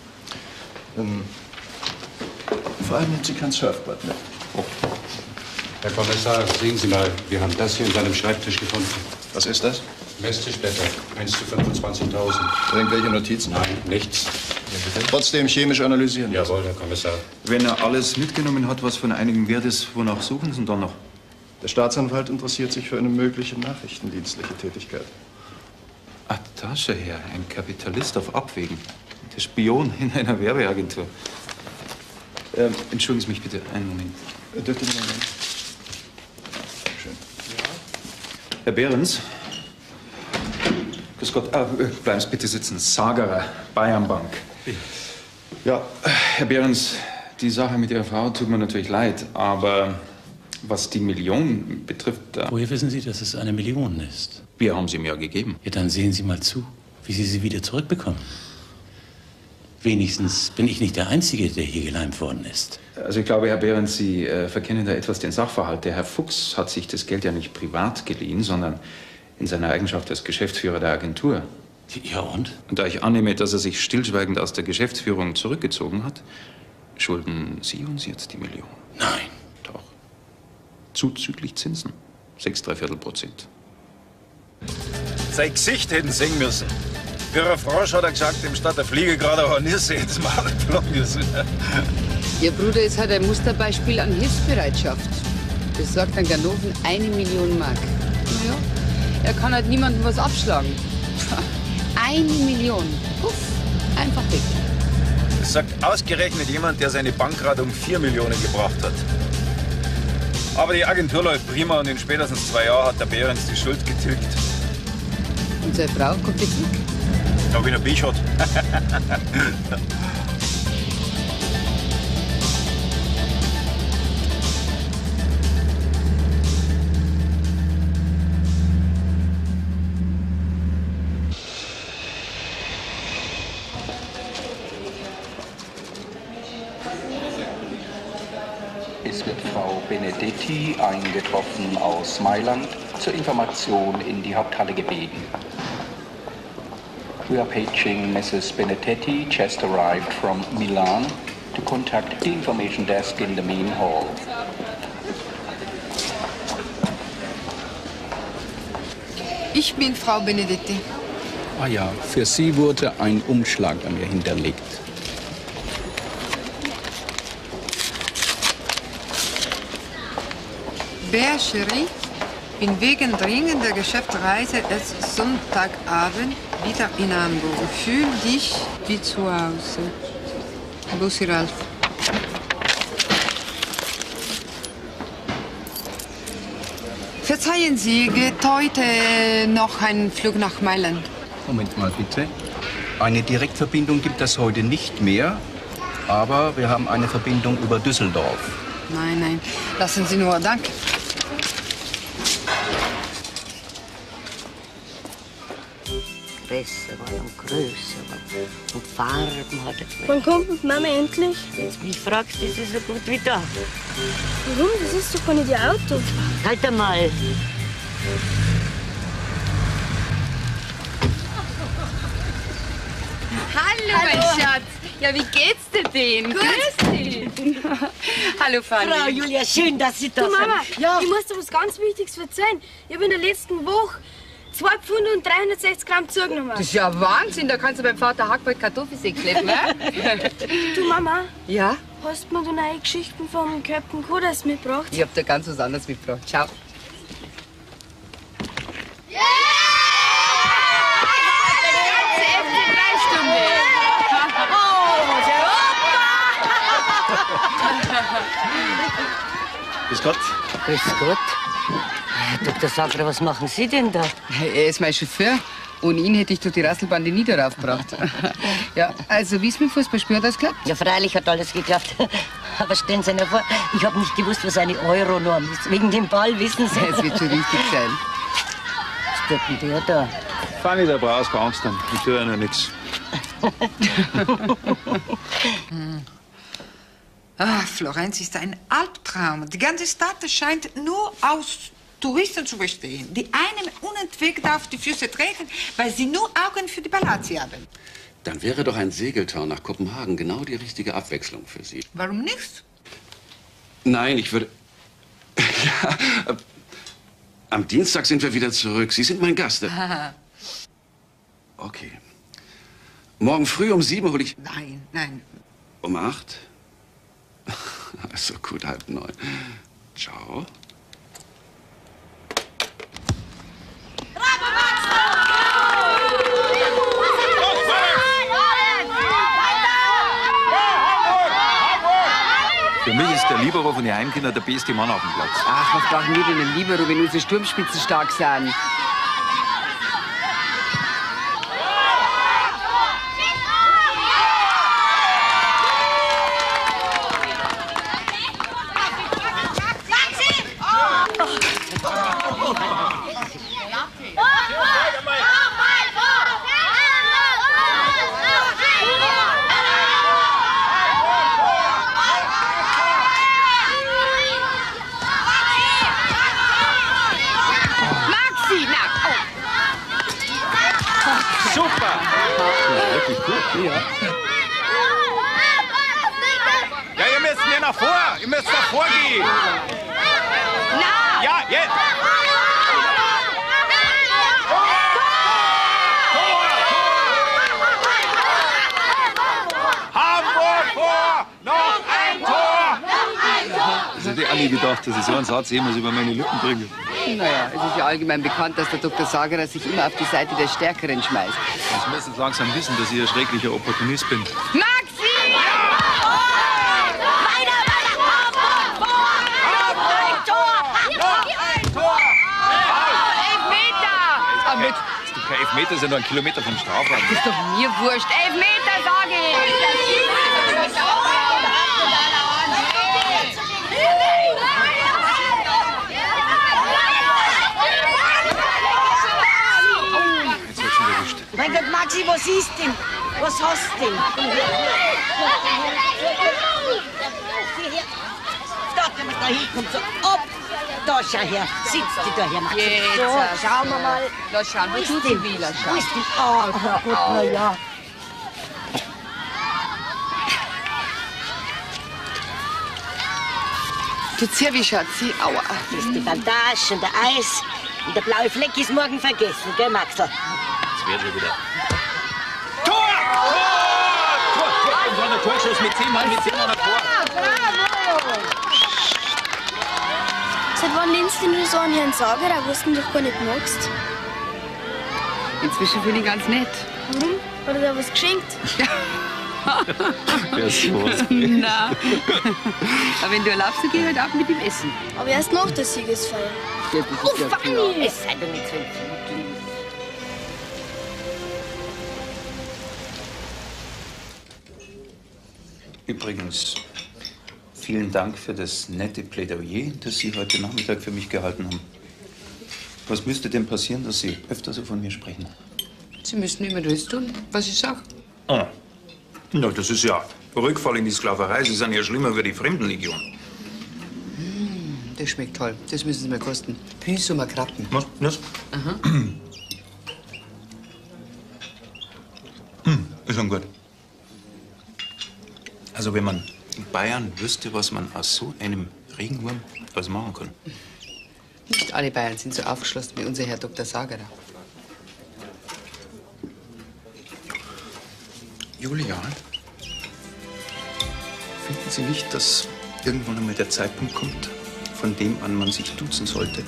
I: Ähm, vor allem nimmt sie kein Surfbrett mit.
D: Oh.
V: Herr Kommissar, sehen Sie mal, wir haben das hier in seinem Schreibtisch gefunden.
I: Was ist das?
V: Messtischblätter, eins zu fünfundzwanzigtausend.
I: Irgendwelche Notizen?
V: Nein, nichts.
I: Trotzdem chemisch analysieren.
V: Jawohl, Herr Kommissar.
D: Wenn er alles mitgenommen hat, was von einigem Wert ist, wonach suchen Sie dann noch?
I: Der Staatsanwalt interessiert sich für eine mögliche nachrichtendienstliche Tätigkeit.
D: Attascheherr, ein Kapitalist auf Abwägen. Der Spion in einer Werbeagentur. Ähm, entschuldigen Sie mich bitte, einen Moment.
I: Dürfte ich mal sehen? Schön.
D: Herr Behrens. Grüß Gott. Ah, bleiben Sie bitte sitzen. Sagerer, Bayernbank. Ja, Herr Behrens, die Sache mit Ihrer Frau tut mir natürlich leid, aber was die Million betrifft... Da
A: Woher wissen Sie, dass es eine Million ist?
D: Wir haben sie mir ja gegeben.
A: Ja, dann sehen Sie mal zu, wie Sie sie wieder zurückbekommen. Wenigstens bin ich nicht der Einzige, der hier geleimt worden ist.
D: Also ich glaube, Herr Behrens, Sie äh, verkennen da etwas den Sachverhalt. Der Herr Fuchs hat sich das Geld ja nicht privat geliehen, sondern in seiner Eigenschaft als Geschäftsführer der Agentur.
A: Ja, und?
D: Und da ich annehme, dass er sich stillschweigend aus der Geschäftsführung zurückgezogen hat, schulden Sie uns jetzt die Million.
A: Nein.
D: Doch. Zuzüglich Zinsen. Sechs, dreiviertel Prozent.
K: Sein Gesicht hätten sehen müssen. Für eine Frosch hat er gesagt, ihm statt der Fliege gerade ein Hornisse ins Maul geflogen ist.
C: Ihr Bruder ist halt ein Musterbeispiel an Hilfsbereitschaft. Besorgt an Ganoven eine Million Mark. Naja, er kann halt niemandem was abschlagen. Eine Million. Puff, einfach weg.
K: Das sagt ausgerechnet jemand, der seine Bank gerade um vier Millionen gebracht hat. Aber die Agentur läuft prima und in spätestens zwei Jahren hat der Behrens die Schuld getilgt.
C: Und seine Frau kommt jetzt zurück?
K: Ja, wie er Bisch hat.
M: Es wird Frau Benedetti, eingetroffen aus Mailand, zur Information in die Haupthalle gebeten. We are paging Missus Benedetti, just arrived from Milan, to contact the information desk in the main hall.
C: Ich bin Frau Benedetti.
M: Ah ja, für Sie wurde ein Umschlag an mir hinterlegt.
X: Bär Cherie, bin wegen dringender Geschäftsreise erst Sonntagabend wieder in Hamburg. Fühl dich wie zu Hause. Bussi Ralf. Verzeihen Sie, geht heute noch ein Flug nach Mailand?
M: Moment mal bitte. Eine Direktverbindung gibt es heute nicht mehr, aber wir haben eine Verbindung über Düsseldorf.
X: Nein, nein, lassen Sie nur, danke.
Y: Größer war und größer war. Und Farben hat er.
J: Wann kommt mit Mama endlich?
Y: Jetzt mich fragst, das ist so gut wie da.
J: Warum? Das ist doch nicht Ihr Auto.
Y: Halt einmal.
C: Hallo, mein Schatz. Ja, wie geht's dir denn?
J: Gut.
C: Grüß dich. Hallo, Fanny.
Y: Frau Julia, schön, dass Sie da
J: Du, Mama,
Y: sind. Ja.
J: ich muss dir was ganz Wichtiges erzählen. Ich habe in der letzten Woche zwei Pfund und dreihundertsechzig Gramm zugenommen.
C: Das ist ja Wahnsinn. Da kannst du beim Vater Hackbald Kartoffelsäck schleppen, ne?
J: Du, Mama.
C: Ja?
J: Hast du mir da neue Geschichten vom Captain Kodas mitgebracht?
C: Ich hab dir ganz was anderes mitgebracht. Schau.
Y: Grüß Gott. Grüß Gott. Herr Doktor Sagra, was machen Sie denn da?
C: Er ist mein Chauffeur. Ohne ihn hätte ich durch die Rasselbande nie darauf gebracht. Ja, also wie es mit Fußballspiel hat das geklappt?
Y: Ja, freilich hat alles geklappt. Aber stellen Sie sich vor, ich habe nicht gewusst, was eine Euronorm ist. Wegen dem Ball, wissen Sie.
C: Es wird schon richtig sein.
Y: Was tut denn der da?
K: Fanny, da brauchst du keine Angst haben. Ich tue ja noch nichts.
X: Hm. Ah, Florenz ist ein Albtraum. Die ganze Stadt scheint nur aus Touristen zu bestehen, die einem unentwegt auf die Füße treten, weil sie nur Augen für die Palazzi haben.
V: Dann wäre doch ein Segeltour nach Kopenhagen genau die richtige Abwechslung für Sie.
X: Warum nicht?
V: Nein, ich würde...
N: Ja, äh, am Dienstag sind wir wieder zurück. Sie sind mein Gast. Okay. Morgen früh um sieben hole ich...
X: Nein, nein.
N: Um acht? Also gut, halb neun. Ciao.
K: Für mich ist der Libero von den Heimkindern der beste Mann auf dem Platz.
C: Ach, was brauchen wir denn ein Libero, wenn unsere Sturmspitzen stark sind?
K: Ja. Ja, ihr müsst mir nach vor. Ihr müsst nach vorgehen.
X: Na!
K: Ja, jetzt. Hamburg vor! Noch ein Tor! Das hätte ich auch nie gedacht, dass ich so einen Satz jemals über meine Lippen bringe.
C: Naja, es ist ja allgemein bekannt, dass der Doktor Sagerer sich immer auf die Seite der Stärkeren schmeißt.
K: Sie müssen langsam wissen, dass ich ein schrecklicher Opportunist bin.
X: Maxi!
J: Weiter, weiter!
X: Ein Tor!
K: Ein Tor!
X: Elfmeter!
C: Ah, mit.
K: Das ist doch kein Elfmeter, das ist ja nur ein Kilometer vom Strafraum.
C: Das ist doch mir wurscht.
X: Elfmeter, sage ich!
Y: Mein Gott, Maxi, was ist denn? Was hast du denn? Da, wenn man da hinkommt, so ab. Da, schau her. Sitzt die da her, Maxi.
C: Jetzt,
Y: So, schauen wir mal.
C: Lass schauen, wo tut sie wieder?
Y: Wo ist denn? Ah, oh, gut, na ja.
C: Tut's her, wie schaut sie? Aua.
Y: Das ist die Bandage und der Eis. Und der blaue Fleck ist morgen vergessen, gell, Maxl?
K: Das wäre schon wieder. Tor! Tor! Tor! Tor! Und dann ein Torschuss mit zehn Mann, mit zehn Mann Tor.
J: Seit wann lehnst du so an Herrn Sagerer, was du doch gar nicht magst?
C: Inzwischen finde ich ganz nett.
J: Warum? Hat er da was geschenkt?
K: Wer ist sowas?
C: Na. Aber wenn du erlaubst, dann geh halt ab mit dem Essen.
J: Aber erst nach der Siegesfeier.
C: Ja, das ist
J: Oh,
C: ja klar.
J: Fanny!
Y: Es sei doch nicht so empfindlich.
D: Übrigens, vielen Dank für das nette Plädoyer, das Sie heute Nachmittag für mich gehalten haben. Was müsste denn passieren, dass Sie öfter so von mir sprechen?
C: Sie müssen immer das tun, was ich sag.
K: Ah. Na, das ist ja Rückfall in die Sklaverei. Sie sind ja schlimmer wie die Fremdenlegion.
C: Das schmeckt toll. Das müssen Sie mir kosten. Pilsumer Krabben.
K: Was? Was?
C: Aha.
D: Hm, ist schon gut. Also wenn man in Bayern wüsste, was man aus so einem Regenwurm was machen kann.
C: Nicht alle Bayern sind so aufgeschlossen wie unser Herr Doktor Sagerer.
D: Julian, finden Sie nicht, dass irgendwann einmal der Zeitpunkt kommt, von dem an man sich duzen sollte?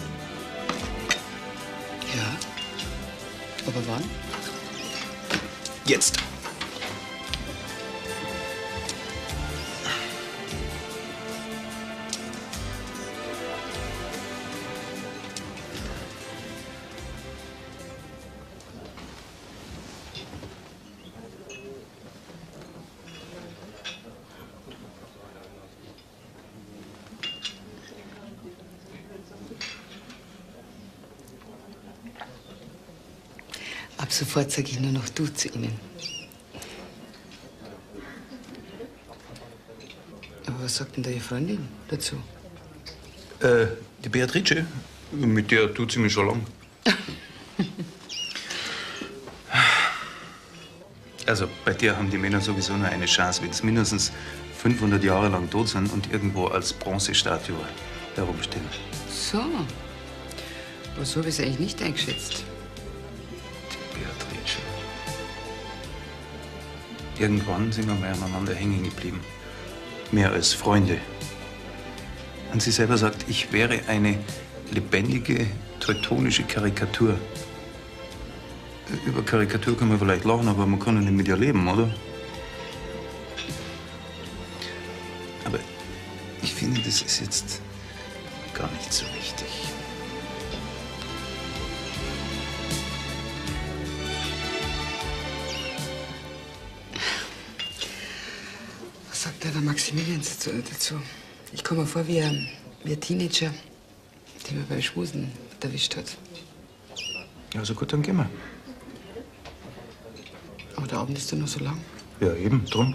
C: Ja. Aber wann?
D: Jetzt.
C: Ab sofort sage ich nur noch du zu Ihnen. Aber was sagt denn da Ihre Freundin dazu?
D: Äh, die Beatrice, mit der tut sie mich schon lang. Also, bei der haben die Männer sowieso nur eine Chance, wenn sie mindestens fünfhundert Jahre lang tot sind und irgendwo als Bronzestatue herumstehen.
C: So. Aber so habe ich es eigentlich nicht eingeschätzt.
D: Beatrice. Irgendwann sind wir mal aneinander hängen geblieben. Mehr als Freunde. Und sie selber sagt, ich wäre eine lebendige, teutonische Karikatur. Über Karikatur kann man vielleicht lachen, aber man kann ja nicht mit ihr leben, oder? Aber ich finde, das ist jetzt gar nicht so wichtig.
C: Was sagt der Maximilian dazu? Ich komme mir vor wie ein, wie ein Teenager, den man beim Schmusen erwischt hat.
D: Also gut, dann gehen wir.
C: Aber der Abend ist ja noch so lang.
D: Ja, eben, drum.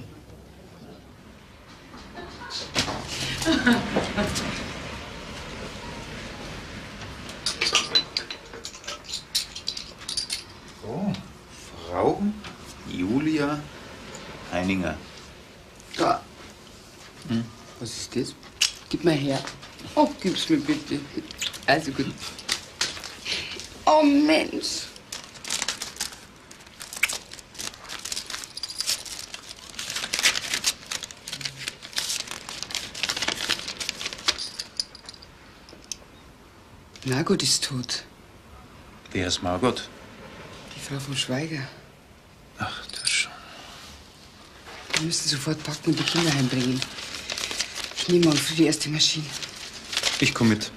D: So, Frau Julia Heininger.
C: Da. Hm? Was ist das? Gib mal her. Oh, gib's mir bitte. Also gut. Oh, Mensch. Margot ist tot.
D: Wer ist Margot?
C: Die Frau vom Schweiger.
D: Ach, du schon.
C: Wir müssen sofort packen und die Kinder heimbringen. Ich nehme morgen früh die erste Maschine.
D: Ich komme mit.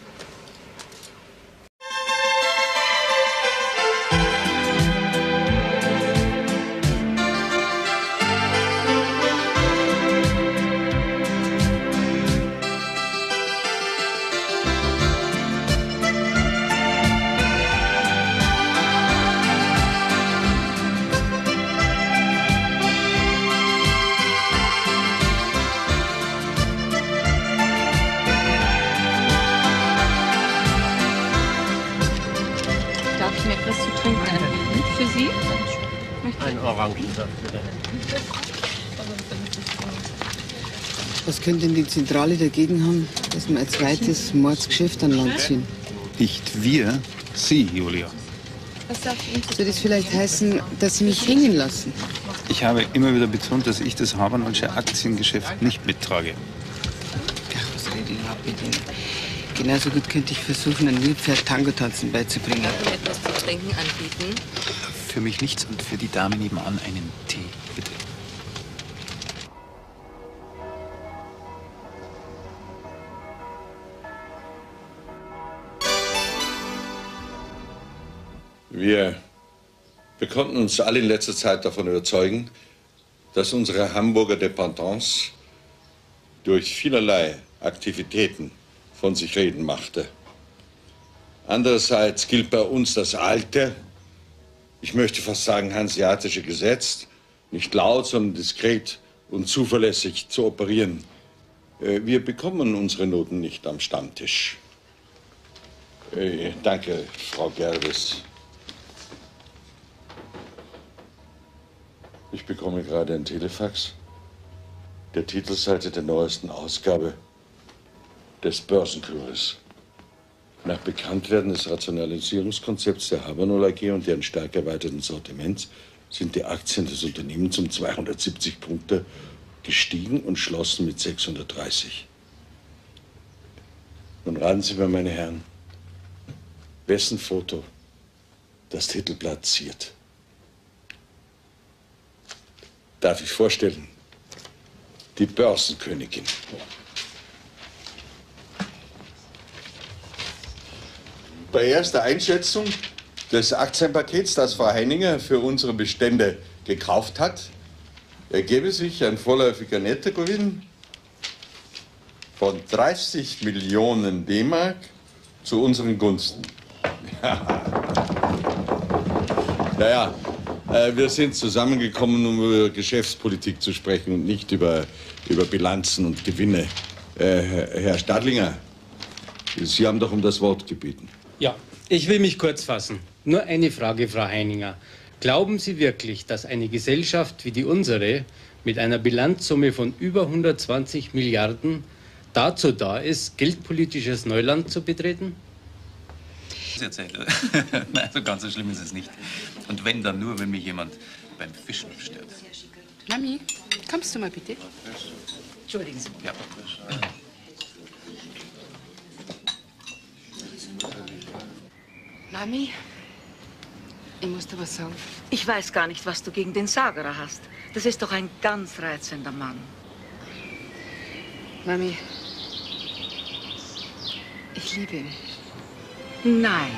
C: Was könnte denn die Zentrale dagegen haben, dass wir ein zweites Mordsgeschäft an Land ziehen?
D: Nicht wir, Sie, Julia.
C: Soll das vielleicht heißen, dass Sie mich hängen lassen?
D: Ich habe immer wieder betont, dass ich das Habernollsche Aktiengeschäft nicht mittrage.
C: Ach, was rede ich überhaupt mit Ihnen? Genauso gut könnte ich versuchen, ein Nilpferd Tango-Tanzen beizubringen.
U: Darf ich etwas zu trinken anbieten?
D: Für mich nichts und für die Dame nebenan einen Tee, bitte.
B: Wir, wir konnten uns alle in letzter Zeit davon überzeugen, dass unsere Hamburger Dependance durch vielerlei Aktivitäten von sich reden machte. Andererseits gilt bei uns das alte, ich möchte fast sagen hanseatische Gesetz, nicht laut, sondern diskret und zuverlässig zu operieren. Wir bekommen unsere Noten nicht am Stammtisch. Danke, Frau Gerwes. Ich bekomme gerade ein Telefax. Der Titelseite der neuesten Ausgabe des Börsenkuriers. Nach Bekanntwerden des Rationalisierungskonzepts der Habernoll A G und deren stark erweiterten Sortiments sind die Aktien des Unternehmens um zweihundertsiebzig Punkte gestiegen und schlossen mit sechshundertdreißig. Nun raten Sie mir, meine Herren, wessen Foto das Titelblatt ziert. Darf ich vorstellen? Die Börsenkönigin. Bei erster Einschätzung des Aktienpakets, das Frau Heininger für unsere Bestände gekauft hat, ergebe sich ein vorläufiger Nettogewinn von dreißig Millionen D-Mark zu unseren Gunsten. Naja, äh, wir sind zusammengekommen, um über Geschäftspolitik zu sprechen und nicht über, über Bilanzen und Gewinne. Äh, Herr Stadlinger, Sie haben doch um das Wort gebeten.
E: Ja, ich will mich kurz fassen. Nur eine Frage, Frau Heininger. Glauben Sie wirklich, dass eine Gesellschaft wie die unsere mit einer Bilanzsumme von über hundertzwanzig Milliarden dazu da ist, geldpolitisches Neuland zu betreten?
D: Erzählt. Nein, so ganz so schlimm ist es nicht. Und wenn, dann nur, wenn mich jemand beim Fischen stört.
C: Mami, kommst du mal bitte?
Y: Entschuldigen Sie.
D: Ja.
C: Mami, ich muss dir was sagen.
Y: Ich weiß gar nicht, was du gegen den Sagerer hast. Das ist doch ein ganz reizender Mann.
C: Mami, ich liebe ihn.
Y: Nein.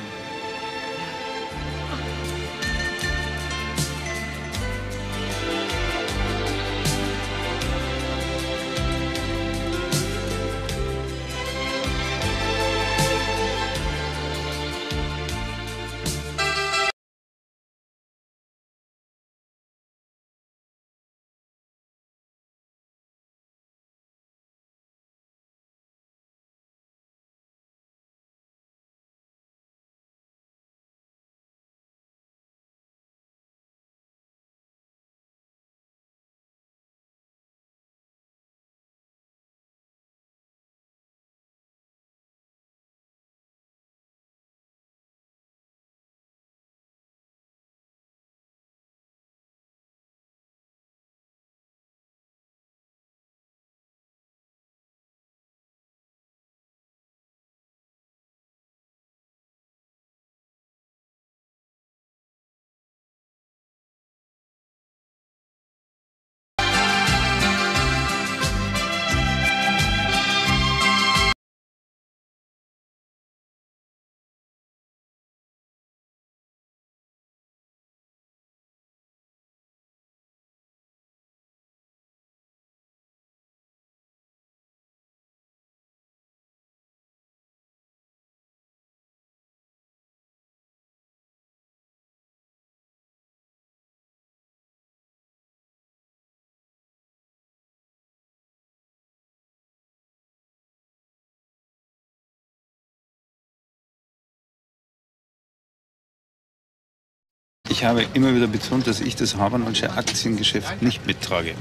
D: Ich habe immer wieder betont, dass ich das Habernollsche Aktiengeschäft nicht mittrage.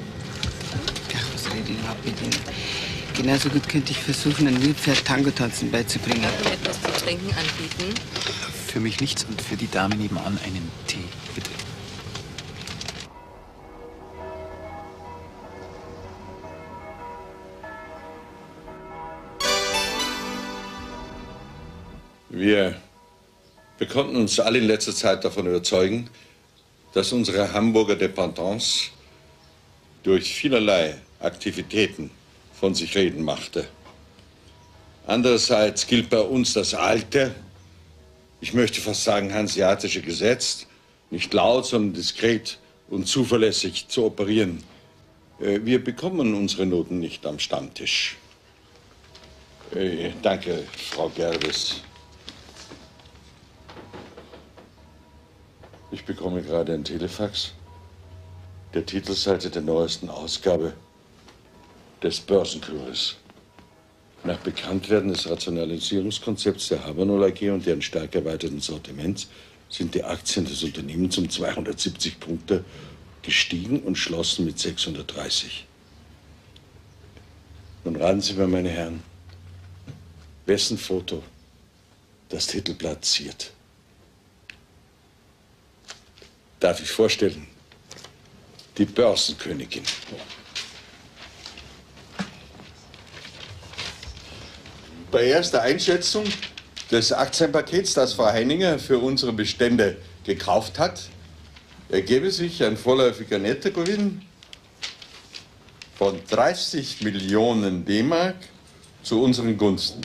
C: Ach, was rede ich überhaupt mit Ihnen? Genauso gut könnte ich versuchen, ein Nilpferd Tango-Tanzen beizubringen.
U: Darf ich etwas zu trinken anbieten?
D: Für mich nichts und für die Dame nebenan einen Tee, bitte.
B: Wir, wir konnten uns alle in letzter Zeit davon überzeugen, dass unsere Hamburger Dependance durch vielerlei Aktivitäten von sich reden machte. Andererseits gilt bei uns das alte, ich möchte fast sagen hanseatische Gesetz, nicht laut, sondern diskret und zuverlässig zu operieren. Wir bekommen unsere Noten nicht am Stammtisch. Danke, Frau Gerbes. Ich bekomme gerade ein Telefax. Der Titelseite der neuesten Ausgabe des Börsenkuriers. Nach Bekanntwerden des Rationalisierungskonzepts der Habernoll A G und deren stark erweiterten Sortiments sind die Aktien des Unternehmens um zweihundertsiebzig Punkte gestiegen und schlossen mit sechshundertdreißig. Nun raten Sie mir, meine Herren, wessen Foto das Titelblatt ziert. Darf ich vorstellen? Die Börsenkönigin. Bei erster Einschätzung des Aktienpakets, das Frau Heininger für unsere Bestände gekauft hat, ergebe sich ein vorläufiger Nettogewinn von dreißig Millionen D-Mark zu unseren Gunsten.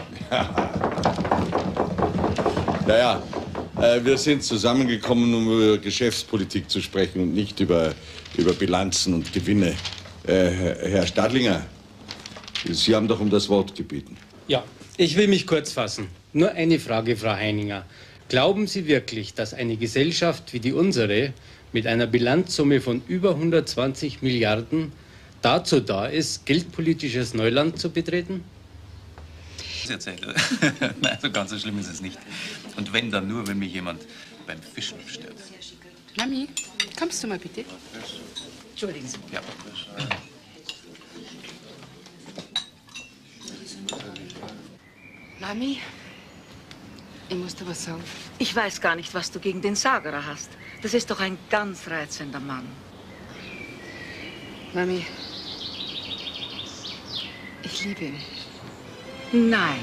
B: Naja, äh, wir sind zusammengekommen, um über Geschäftspolitik zu sprechen und nicht über, über Bilanzen und Gewinne. Äh, Herr Stadlinger, Sie haben doch um das Wort gebeten.
E: Ja, ich will mich kurz fassen. Nur eine Frage, Frau Heininger. Glauben Sie wirklich, dass eine Gesellschaft wie die unsere mit einer Bilanzsumme von über hundertzwanzig Milliarden dazu da ist, geldpolitisches Neuland zu betreten?
D: Erzählt. Nein, so ganz so schlimm ist es nicht. Und wenn, dann nur, wenn mich jemand beim Fischen stört.
C: Mami, kommst du mal bitte?
Y: Entschuldigen Sie.
D: Ja.
X: Mami, ich muss dir was sagen.
F: Ich weiß gar nicht, was du gegen den Sagerer hast. Das ist doch ein ganz reizender Mann.
X: Mami, ich liebe ihn.
F: Nein.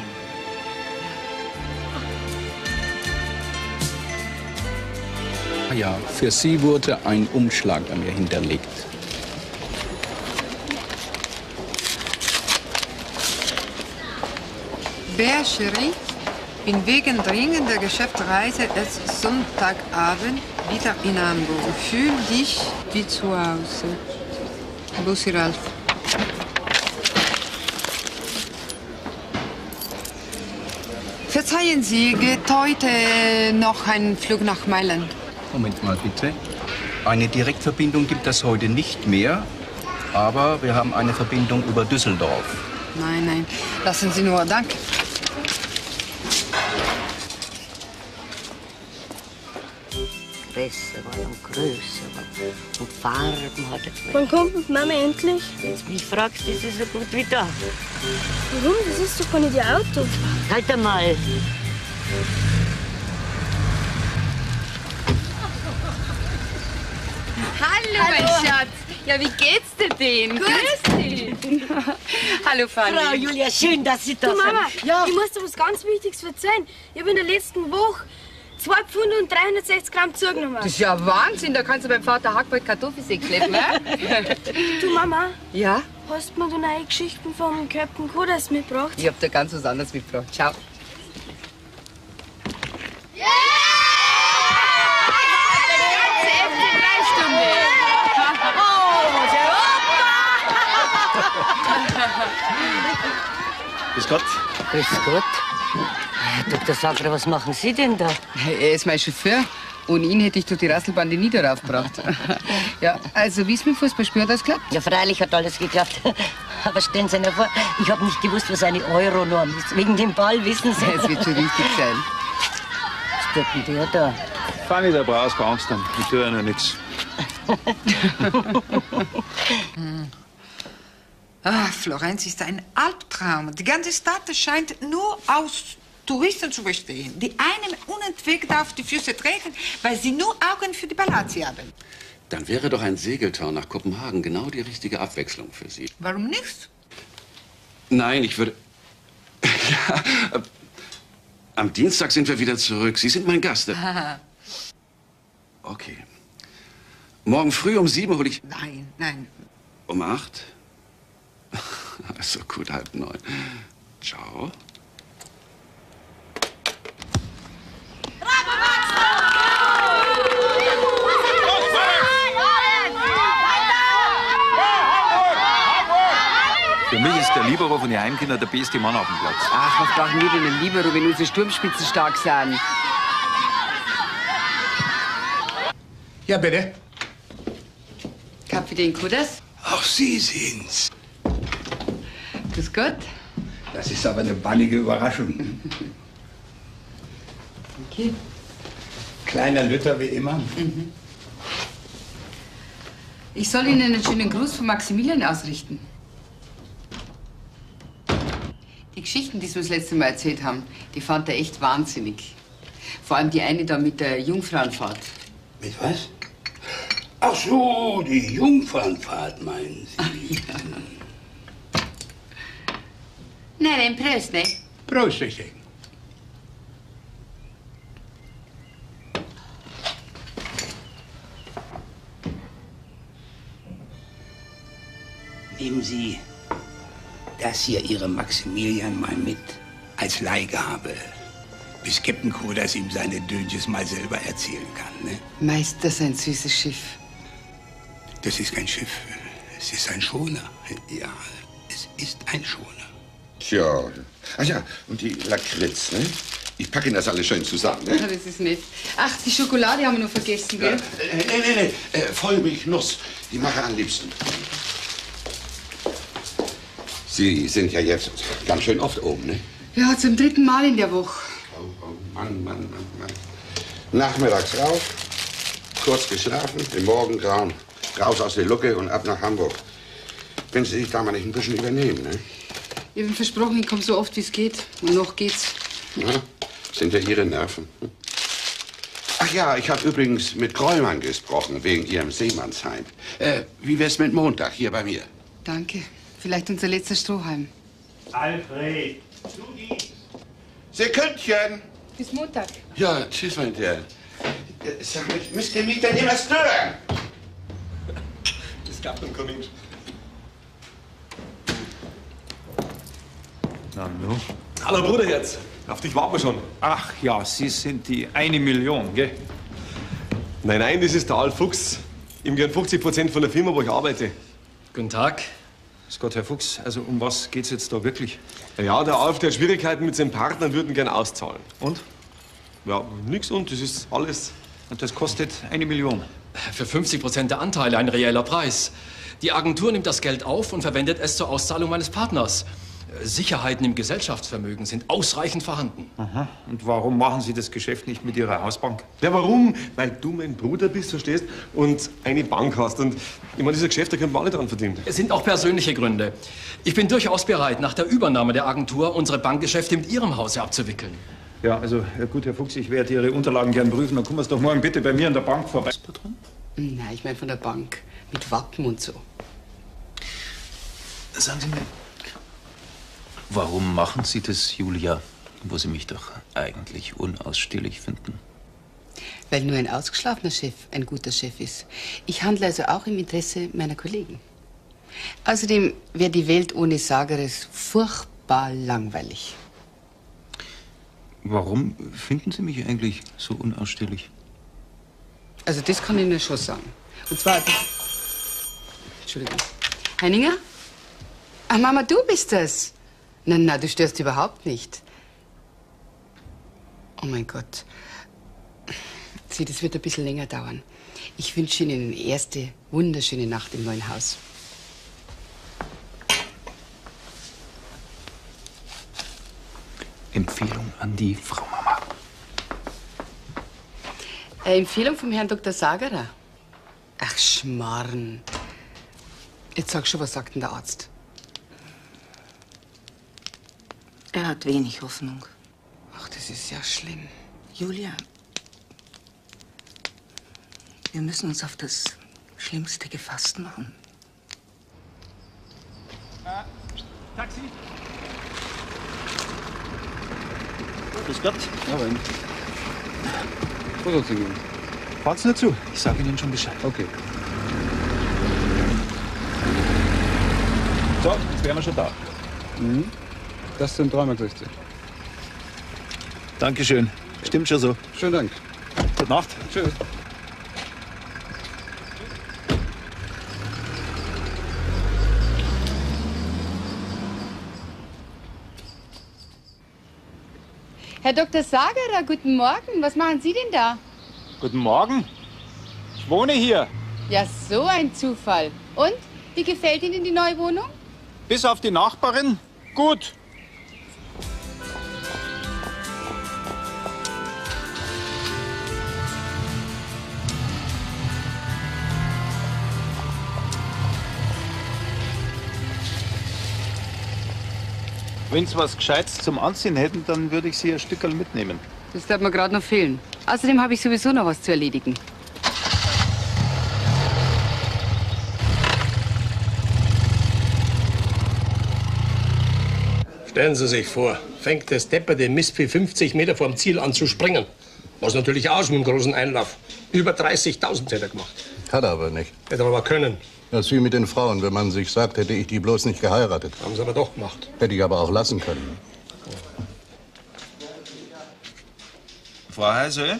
M: Ja, für Sie wurde ein Umschlag bei mir hinterlegt.
X: Bär, Cherie, bin wegen dringender Geschäftsreise erst Sonntagabend wieder in Hamburg. Fühl dich wie zu Hause. Bussi Ralf. Verzeihen Sie, geht heute noch ein Flug nach Mailand?
M: Moment mal bitte. Eine Direktverbindung gibt es heute nicht mehr, aber wir haben eine Verbindung über Düsseldorf.
X: Nein, nein, lassen Sie nur, danke.
Y: Besser war und größer war und Farben hat er.
J: Wann kommt Mama endlich?
Y: Wenn du mich fragst, ist es so gut wie da.
J: Warum? Das ist doch gar nicht ihr Auto.
Y: Halt einmal.
X: Hallo,
J: Hallo.
X: mein Schatz. Ja, wie geht's dir denn?
J: Gut.
X: Grüß dich. Hallo, Fanny.
Y: Frau Julia, schön, dass Sie da
J: Du Mama,
Y: sind. Ja.
J: ich muss dir was ganz Wichtiges erzählen. Ich habe in der letzten Woche zwei Pfund und dreihundertsechzig Gramm zugenommen.
X: Das ist ja Wahnsinn. Da kannst du beim Vater Hackbald Kartoffelsäck schleppen, ne?
J: Du Mama,
X: Ja?
J: hast du mir du neue Geschichten vom Captain Kodas mitgebracht?
X: Ich hab dir ganz was anderes mitgebracht. Ciao.
M: Grüß Gott.
Y: Grüß Gott. Herr Doktor Sagerer, was machen Sie denn da?
C: Er ist mein Chauffeur. Ohne ihn hätte ich doch die Rasselbande nie darauf gebracht. Ja, also wie es mit Fußballspiel hat das geklappt?
Y: Ja, freilich hat alles geklappt. Aber stellen Sie sich vor, ich habe nicht gewusst, was eine Euronorm ist. Wegen dem Ball, wissen Sie.
C: Es wird schon richtig sein.
Y: Was tut denn der da?
K: Fanny, da brauchst du keine Angst haben. Ich tue ja noch nichts.
X: Ah, Florenz ist ein Albtraum. Die ganze Stadt scheint nur aus Touristen zu bestehen, die einem unentwegt auf die Füße treten, weil sie nur Augen für die Palazzi haben.
N: Dann wäre doch ein Segeltour nach Kopenhagen genau die richtige Abwechslung für Sie.
X: Warum nicht?
N: Nein, ich würde... Ja, äh, am Dienstag sind wir wieder zurück. Sie sind mein Gast. Okay. Morgen früh um sieben hole ich...
X: Nein, nein.
N: Um acht? Also gut, halb neun. Ciao.
K: Für mich ist der Libero von den Heimkindern der beste Mann auf dem Platz.
C: Ach, was brauchen wir denn ein Libero, wenn unsere Sturmspitzen stark sind?
V: Ja, bitte.
C: Kapitän Kudas?
V: Auch Sie sehen's.
C: Grüß Gott.
V: Das ist aber eine bannige Überraschung.
C: Okay.
V: Kleiner Lütter wie immer.
C: Mhm. Ich soll Ihnen einen schönen Gruß von Maximilian ausrichten. Die Geschichten, die Sie mir das letzte Mal erzählt haben, die fand er echt wahnsinnig. Vor allem die eine da mit der Jungfrauenfahrt.
V: Mit was? Ach so, die Jungfernfahrt meinen Sie.
C: Nein, nein, Prost, ne?
V: Prösterchen. Nehmen Sie das hier Ihrem Maximilian mal mit als Leihgabe, bis Captain Kodas ihm seine Dönches mal selber erzählen kann. Ne?
C: Meister, sein süßes Schiff.
V: Das ist kein Schiff, es ist ein Schoner. Ja, es ist ein Schoner.
N: Tja. Ach ja, und die Lakritz, ne? Ich packe Ihnen das alles schön zusammen, ne?
C: Ja, das ist nett. Ach, die Schokolade haben wir noch vergessen, gell?
N: Äh, nee, nee, nee. Äh, Vollmilchnuss. Die mache ich am liebsten. Sie sind ja jetzt ganz schön oft oben, ne?
C: Ja, zum dritten Mal in der Woche.
N: Oh, oh, Mann, Mann, Mann, Mann. Nachmittags rauf, kurz geschlafen, im Morgengrauen, raus aus der Lucke und ab nach Hamburg. Wenn Sie sich da mal nicht ein bisschen übernehmen, ne?
C: Ich habe ihm versprochen, ich komme so oft wie es geht. Und noch geht's.
N: Ja, sind ja Ihre Nerven. Ach ja, ich habe übrigens mit Krollmann gesprochen, wegen Ihrem Seemannsheim. Äh, wie wär's mit Montag hier bei mir?
C: Danke. Vielleicht unser letzter Strohhalm.
V: Alfred!
N: Sekündchen!
C: Bis Montag.
N: Ja, tschüss, mein Herr. Sag mal, müsst ihr mich denn immer stören?
H: Das klappt und Kamin.
K: Na, nu?
H: Hallo Bruderherz, auf dich warten wir schon.
K: Ach ja, Sie sind die eine Million, gell?
H: Nein, nein, das ist der Alf Fuchs. Ihm gehören fünfzig Prozent von der Firma, wo ich arbeite.
K: Guten Tag. Grüß Gott, Herr Fuchs. Also um was geht's jetzt da wirklich?
H: Ja, der Alf, der hat Schwierigkeiten mit seinem Partner und würden gern auszahlen.
K: Und?
H: Ja, nix und, das ist alles.
K: Und das kostet eine Million?
P: Für fünfzig Prozent der Anteile ein reeller Preis. Die Agentur nimmt das Geld auf und verwendet es zur Auszahlung meines Partners. Sicherheiten im Gesellschaftsvermögen sind ausreichend vorhanden.
K: Aha. Und warum machen Sie das Geschäft nicht mit Ihrer Hausbank?
H: Ja, warum? Weil du mein Bruder bist, verstehst? Und eine Bank hast. Und ich meine, dieser Geschäft, da können wir alle dran verdienen.
P: Es sind auch persönliche Gründe. Ich bin durchaus bereit, nach der Übernahme der Agentur unsere Bankgeschäfte mit Ihrem Hause abzuwickeln.
K: Ja, also gut, Herr Fuchs, ich werde Ihre Unterlagen gern prüfen. Dann kommen Sie doch morgen bitte bei mir in der Bank vorbei.
C: Nein, ich meine von der Bank. Mit Wappen und so.
D: Sagen Sie mir, warum machen Sie das, Julia, wo Sie mich doch eigentlich unausstehlich finden?
C: Weil nur ein ausgeschlafener Chef ein guter Chef ist. Ich handle also auch im Interesse meiner Kollegen. Außerdem wäre die Welt ohne Sageres furchtbar langweilig.
D: Warum finden Sie mich eigentlich so unausstehlich?
C: Also das kann ich Ihnen schon sagen. Und zwar... Entschuldigung. Heininger? Ach, Mama, du bist das. Na, na, du störst überhaupt nicht. Oh mein Gott. Sieh, das wird ein bisschen länger dauern. Ich wünsche Ihnen eine erste wunderschöne Nacht im neuen Haus.
D: Empfehlung an die Frau Mama.
C: Eine Empfehlung vom Herrn Doktor Sagerer. Ach, Schmarrn. Jetzt sag schon, was sagt denn der Arzt?
F: Er hat wenig Hoffnung.
C: Ach, das ist ja schlimm.
F: Julia, wir müssen uns auf das Schlimmste gefasst machen.
O: Äh, Taxi?
Q: Grüß Gott.
R: Ja, wenn. Wo soll's hingehen?
Q: Fahrt's nur zu. Ich sage Ihnen schon Bescheid.
R: Okay.
K: So, jetzt wären wir schon da.
R: Mhm. Das sind drei Mark sechzig.
Q: Dankeschön. Stimmt schon so.
R: Schönen Dank.
Q: Gute Nacht.
R: Tschüss.
C: Herr Doktor Sagerer, guten Morgen. Was machen Sie denn da?
K: Guten Morgen. Ich wohne hier.
C: Ja, so ein Zufall. Und? Wie gefällt Ihnen die neue Wohnung?
K: Bis auf die Nachbarin. Gut. Wenn Sie was Gescheites zum Anziehen hätten, dann würde ich Sie ein Stückerl mitnehmen.
C: Das darf mir gerade noch fehlen. Außerdem habe ich sowieso noch was zu erledigen.
L: Stellen Sie sich vor, fängt der depperte Mispy fünfzig Meter vom Ziel an zu springen. Was natürlich aus mit dem großen Einlauf. Über dreißigtausend hätte er gemacht.
M: Hat er aber nicht.
L: Hätte er aber können.
M: Das ist wie mit den Frauen. Wenn man sich sagt, hätte ich die bloß nicht geheiratet.
L: Haben sie aber doch gemacht.
M: Hätte ich aber auch lassen können.
D: Frau Heise?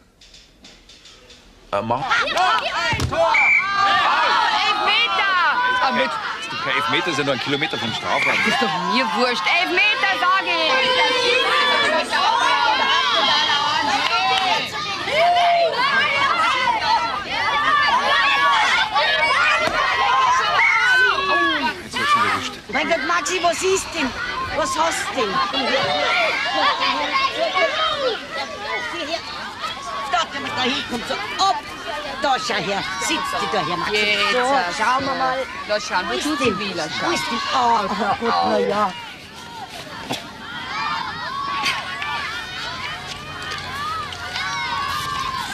D: Äh, mach.
J: Ja, ein Tor!
K: Ah, mit. Das gibt kein Elfmeter, ist ja nur ein Kilometer vom Strafraum.
C: Das ist doch mir wurscht. Elfmeter, sage ich!
Y: Mein Gott, Maxi, was ist denn? Was hast du denn? Da, wenn man da hinkommt, so ab. Da, schau her. Sitz dich da her, Maxi.
C: Jetzt,
Y: so, schauen wir mal.
C: Lass schauen, wo
Y: ist
C: tut
Y: denn?
C: die Wieler
Y: Wo ist denn? Ah, oh, gut, na ja.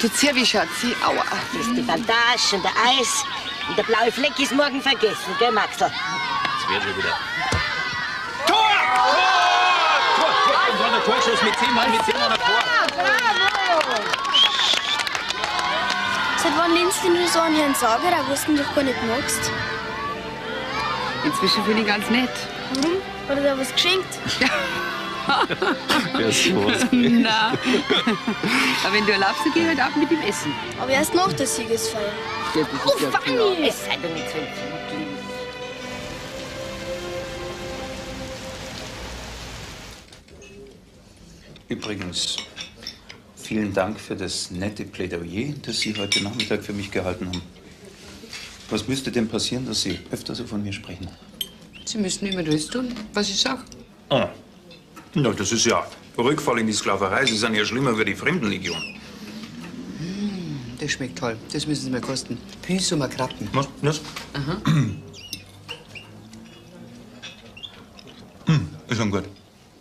C: Tut sehr weh, Schatzi. Aua.
Y: Das ist die Bandage und der Eis. Und der blaue Fleck ist morgen vergessen, gell, Maxl?
D: Jetzt wird schon wieder. Tor! Tor! Tor! Tor! Und dann ein Torschuss mit zehn Mann, mit zehn Mann Tor.
J: Bravo! Seit wann lehnst du nur so an Herrn Sagerer, was du doch gar nicht magst?
C: Inzwischen finde ich ganz nett.
J: Warum? Hat er da was geschenkt?
D: Wer ist sowas?
C: Nein. Aber wenn du erlaubst, dann geh ich halt auch mit ihm essen.
J: Aber erst nach der Siegesfeier.
C: Ja, das
J: Oh,
C: ist ja
J: Fanny!
C: klar.
Y: Es sei doch nicht so empfindlich.
D: Übrigens, vielen Dank für das nette Plädoyer, das Sie heute Nachmittag für mich gehalten haben. Was müsste denn passieren, dass Sie öfter so von mir sprechen?
C: Sie müssen immer das tun, was ich sag.
K: Ah. Na, das ist ja Rückfall in die Sklaverei. Sie sind ja schlimmer wie die Fremdenlegion.
C: Mm, das schmeckt toll. Das müssen Sie mir kosten. Püsumer Krabben.
K: Was? Was?
C: Aha.
D: Hm, ist schon gut.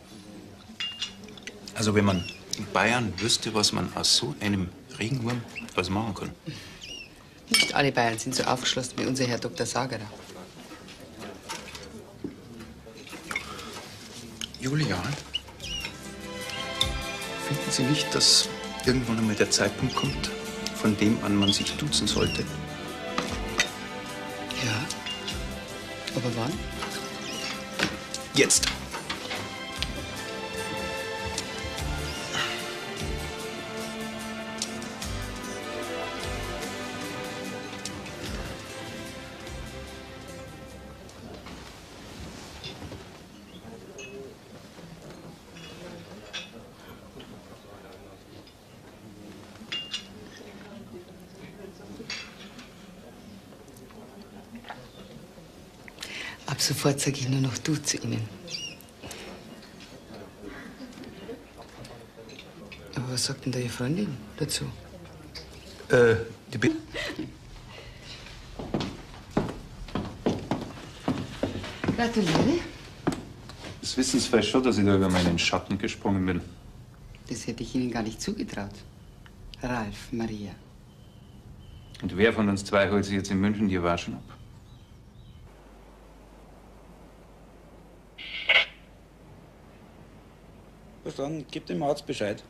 D: Also wenn man in Bayern wüsste, was man aus so einem Regenwurm was machen kann.
C: Nicht alle Bayern sind so aufgeschlossen wie unser Herr Doktor Sagerer.
D: Julia, finden Sie nicht, dass irgendwann einmal der Zeitpunkt kommt, von dem an man sich duzen sollte?
C: Ja. Aber wann?
D: Jetzt.
C: Ab sofort sage ich nur noch du zu Ihnen. Aber was sagt denn da Ihre Freundin dazu?
D: Äh, die Bi
C: Gratuliere.
D: Das wissen Sie vielleicht schon, dass ich da über meinen Schatten gesprungen bin.
C: Das hätte ich Ihnen gar nicht zugetraut. Ralf, Maria.
D: Und wer von uns zwei holt sich jetzt in München die Waschen ab?
Q: Dann gib dem Arzt Bescheid.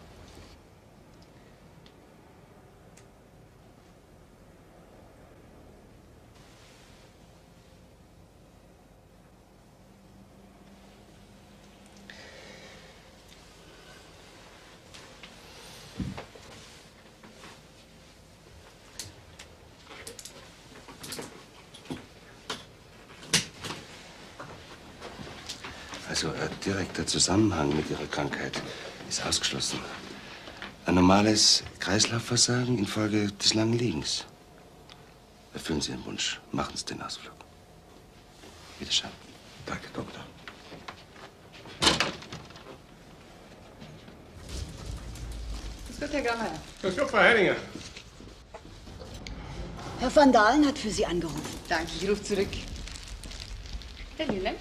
N: Also ein direkter Zusammenhang mit Ihrer Krankheit ist ausgeschlossen. Ein normales Kreislaufversagen infolge des langen Liegens. Erfüllen Sie Ihren Wunsch. Machen Sie den Ausflug. Bitte schön. Danke, Doktor.
C: Grüß Gott, Herr Grammeier.
L: Grüß Gott, Frau Heininger.
G: Herr van Dalen hat für Sie angerufen.
C: Danke, ich rufe zurück. Herr Wilhelm?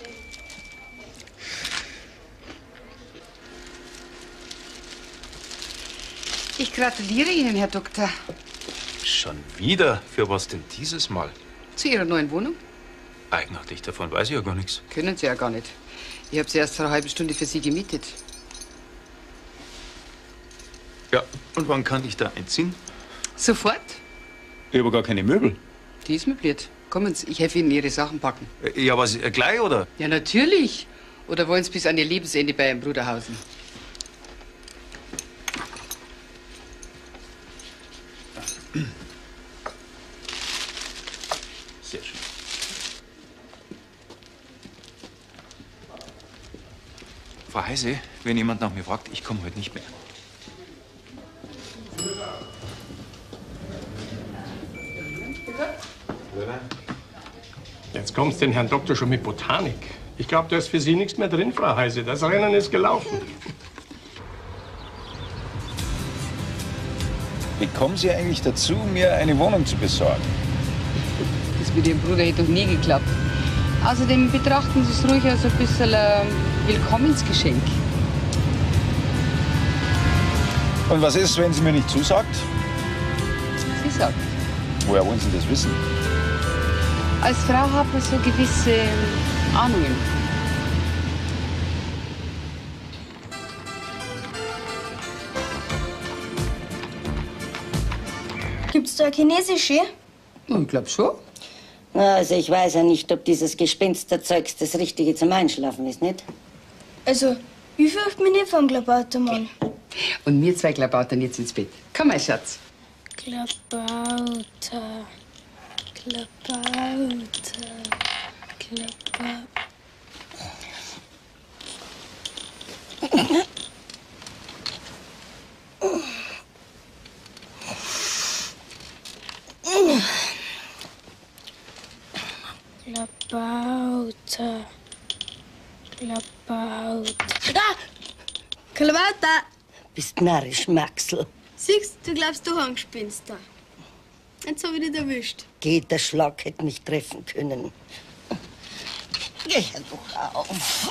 C: Ich gratuliere Ihnen, Herr Doktor.
D: Schon wieder? Für was denn dieses Mal?
C: Zu Ihrer neuen Wohnung?
D: Eigenartig, davon weiß ich ja gar nichts.
C: Können Sie ja gar nicht. Ich habe sie erst vor einer halben Stunde für Sie gemietet.
D: Ja, und wann kann ich da einziehen?
C: Sofort?
D: Ich habe gar keine Möbel.
C: Die ist möbliert. Kommen Sie, ich helfe Ihnen Ihre Sachen packen.
D: Ja, was, äh, gleich, oder?
C: Ja, natürlich. Oder wollen Sie bis an Ihr Lebensende bei Ihrem Bruder hausen?
D: Sehr schön. Frau Heise, wenn jemand nach mir fragt, ich komme heute nicht mehr.
L: Jetzt kommst den Herrn Doktor schon mit Botanik. Ich glaube, da ist für Sie nichts mehr drin, Frau Heise. Das Rennen ist gelaufen.
K: Wie kommen Sie eigentlich dazu, mir eine Wohnung zu besorgen?
C: Das mit Ihrem Bruder hätte doch nie geklappt. Außerdem betrachten Sie es ruhig als ein bisschen ein Willkommensgeschenk.
K: Und was ist, wenn sie mir nicht zusagt?
C: Sie sagt.
K: Woher wollen Sie das wissen?
C: Als Frau hat man so gewisse Ahnungen.
J: Gibt's da chinesische?
C: Ich glaube schon.
Y: Also ich weiß ja nicht, ob dieses Gespensterzeugs das Richtige zum Einschlafen ist, nicht?
J: Also, ich fürchte mich nicht vom Klabautermann.
C: Und wir zwei klabautern jetzt ins Bett. Komm, mein Schatz.
J: Klabauter, Klabauter, Klabauter. Klabauter, Klabauter. Ah! Klabauter!
Y: Bist narrisch, Maxl.
J: Siehst, du glaubst doch an Gespenster. Jetzt hab ich dich erwischt.
Y: Geht, der Schlag hätte mich treffen können. Geh doch auf.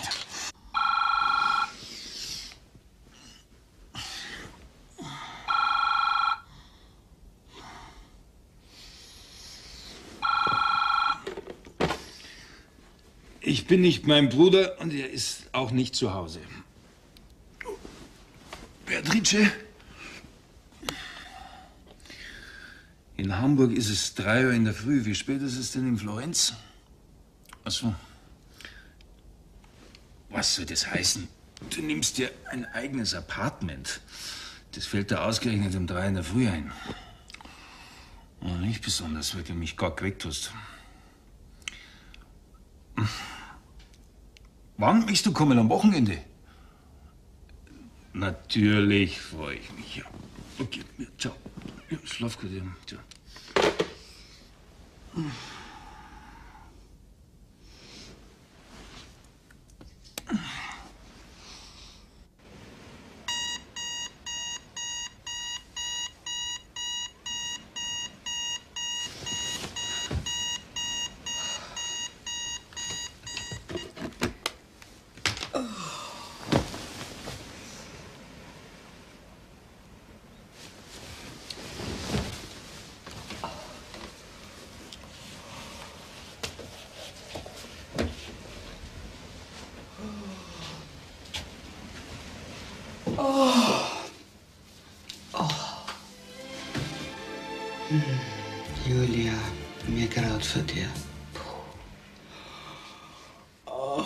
K: Ich bin nicht mein Bruder und er ist auch nicht zu Hause. Beatrice? In Hamburg ist es drei Uhr in der Früh. Wie spät ist es denn in Florenz? Ach so. Was soll das heißen? Du nimmst dir ein eigenes Apartment. Das fällt dir ausgerechnet um drei in der Früh ein. Ja, nicht besonders, weil du mich gar geweckt hast. Wann möchtest du kommen? Am Wochenende? Natürlich freue ich mich, ja. Okay, ciao. Ja, schlaf gut, ja. Ciao.
C: Oh. Oh. Hm. Julia, mir graut für dir. Oh.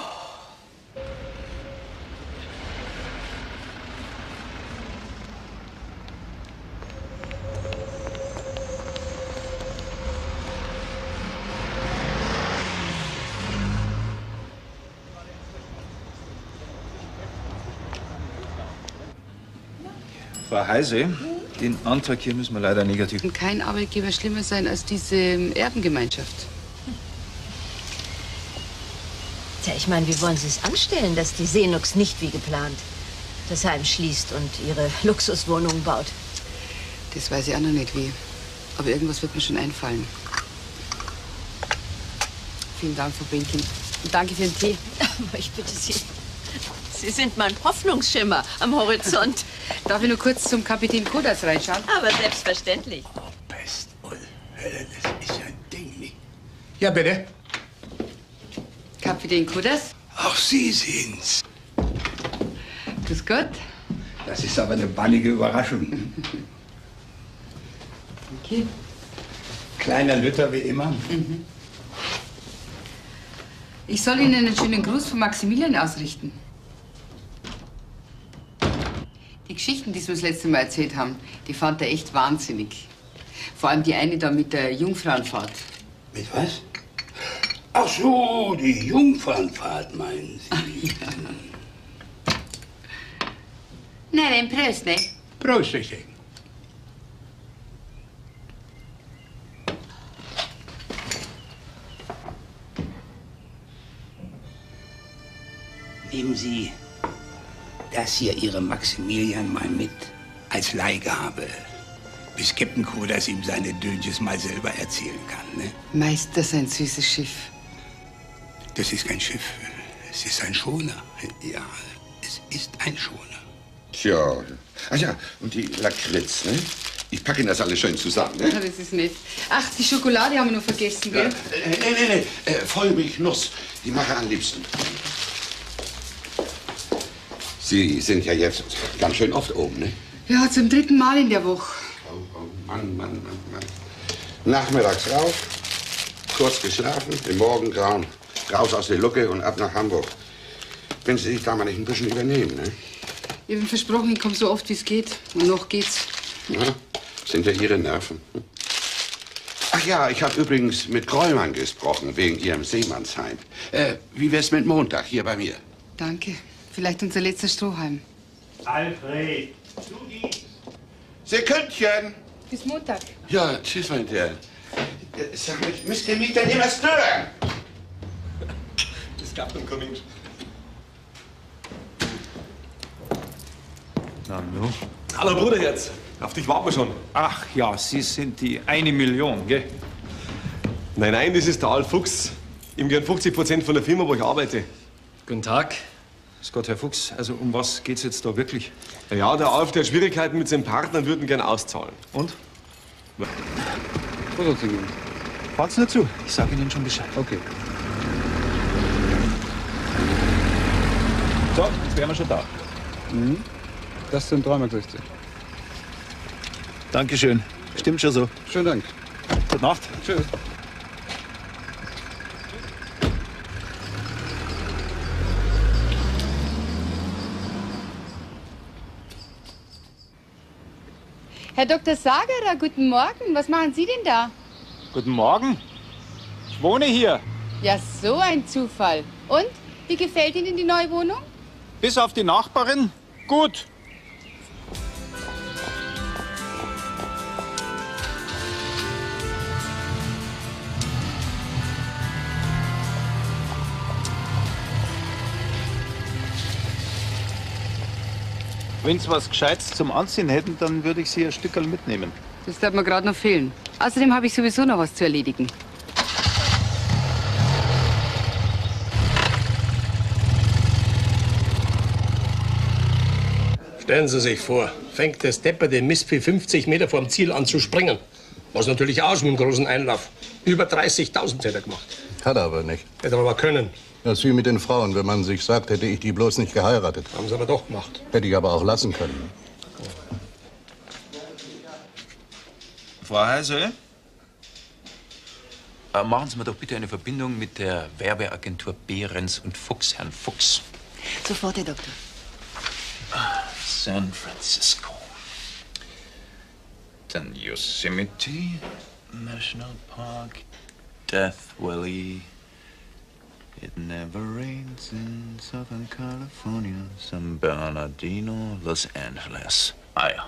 K: Frau Heise, den Antrag hier müssen wir leider negativ.
C: Kann kein Arbeitgeber schlimmer sein als diese Erbengemeinschaft.
U: Tja, ich meine, wie wollen Sie es anstellen, dass die Seenux nicht wie geplant das Heim schließt und ihre Luxuswohnungen baut?
C: Das weiß ich auch noch nicht wie. Aber irgendwas wird mir schon einfallen. Vielen Dank, Frau Benkin. Und danke für den Tee.
U: Aber ich bitte Sie, Sie sind mein Hoffnungsschimmer am Horizont.
C: Darf ich nur kurz zum Kapitän Kodas reinschauen?
U: Aber selbstverständlich.
V: Pest, Ull. Das ist ja ein Ding, nicht?
L: Ja, bitte.
C: Kapitän Kodas?
V: Auch Sie sehen's.
C: Grüß Gott.
V: Das ist aber eine bannige Überraschung.
C: Okay.
V: Kleiner Lütter wie immer.
C: Mhm. Ich soll Ihnen einen schönen Gruß von Maximilian ausrichten. Die Geschichten, die Sie uns das letzte Mal erzählt haben, die fand er echt wahnsinnig. Vor allem die eine da mit der Jungfrauenfahrt.
V: Mit was? Ach so, die Jungfernfahrt, meinen Sie?
C: Ja. Na, dann Prost, ne?
V: Prost, richtig. Nehmen Sie das hier Ihre Maximilian mal mit als Leihgabe, bis Captain Kodas ihm seine Dönches mal selber erzählen kann, ne?
C: Meister, sein süßes Schiff.
V: Das ist kein Schiff, es ist ein Schoner. Ja, es ist ein Schoner.
N: Tja, Ach ja, und die Lakritz, ne? Ich packe Ihnen das alles schön zusammen, ne?
C: Ja, das ist nett. Ach, die Schokolade haben wir noch vergessen, gell?
N: Ja, äh, nee, nee, nee. Äh, Vollmilchnuss. Die mache ich am liebsten. Sie sind ja jetzt ganz schön oft oben, ne?
C: Ja, zum dritten Mal in der Woche.
N: Oh, oh, Mann, Mann, Mann, Mann. Nachmittags rauf, kurz geschlafen, im Morgengrauen, raus aus der Lucke und ab nach Hamburg. Wenn Sie sich da mal nicht ein bisschen übernehmen, ne?
C: Ich habe versprochen, ich komme so oft wie es geht. Und noch geht's.
N: Ja, sind ja Ihre Nerven. Ach ja, ich habe übrigens mit Grollmann gesprochen, wegen Ihrem Seemannsheim. Äh, wie wär's mit Montag hier bei mir?
C: Danke. Vielleicht unser letzter Strohhalm.
N: Alfred, du gehst. Sekündchen.
C: Bis Montag.
N: Ja, tschüss, mein Herr. Sag mal, müsst ihr mich denn immer stören?
H: Das klappt und kommt nicht.
O: Na, nu?
H: Hallo Bruderherz, auf dich warten wir schon.
O: Ach ja, Sie sind die eine Million, gell?
H: Nein, nein, das ist der Alf Fuchs. Ihm gehören fünfzig Prozent von der Firma, wo ich arbeite.
P: Guten Tag.
O: Grüß Gott, Herr Fuchs. Also um was geht's jetzt da wirklich?
H: Ja, der Alf, der hat Schwierigkeiten mit seinem Partner und würden gern auszahlen.
O: Und?
R: Wo soll's hingehen?
O: Fahrt's nur zu. Ich sage Ihnen schon Bescheid.
R: Okay.
O: So, jetzt wären wir schon da.
R: Mhm. Das sind drei Mark sechzig.
A: Dankeschön. Stimmt schon so.
R: Schönen Dank.
A: Gute Nacht.
R: Tschüss.
C: Herr Doktor Sagerer, guten Morgen. Was machen Sie denn da?
O: Guten Morgen. Ich wohne hier.
C: Ja, so ein Zufall. Und? Wie gefällt Ihnen die neue Wohnung?
O: Bis auf die Nachbarin. Gut.
A: Wenn Sie was Gescheites zum Anziehen hätten, dann würde ich Sie ein Stückerl mitnehmen.
C: Das darf mir gerade noch fehlen. Außerdem habe ich sowieso noch was zu erledigen.
L: Stellen Sie sich vor, fängt der depperte Mistvieh fünfzig Meter vom Ziel an zu springen. Was natürlich aus mit dem großen Einlauf. Über dreißigtausend hätte er gemacht.
I: Hat er aber nicht.
L: Hätte er aber können.
I: Das ist wie mit den Frauen. Wenn man sich sagt, hätte ich die bloß nicht geheiratet.
L: Haben sie aber doch gemacht.
I: Hätte ich aber auch lassen können.
K: Frau Heise? Äh, machen Sie mir doch bitte eine Verbindung mit der Werbeagentur Behrens und Fuchs, Herrn Fuchs.
G: Sofort, Herr Doktor.
K: San Francisco. Dann Yosemite National Park, Death Valley. It never rains in Southern California. San Bernardino, Los Angeles. Ah ja.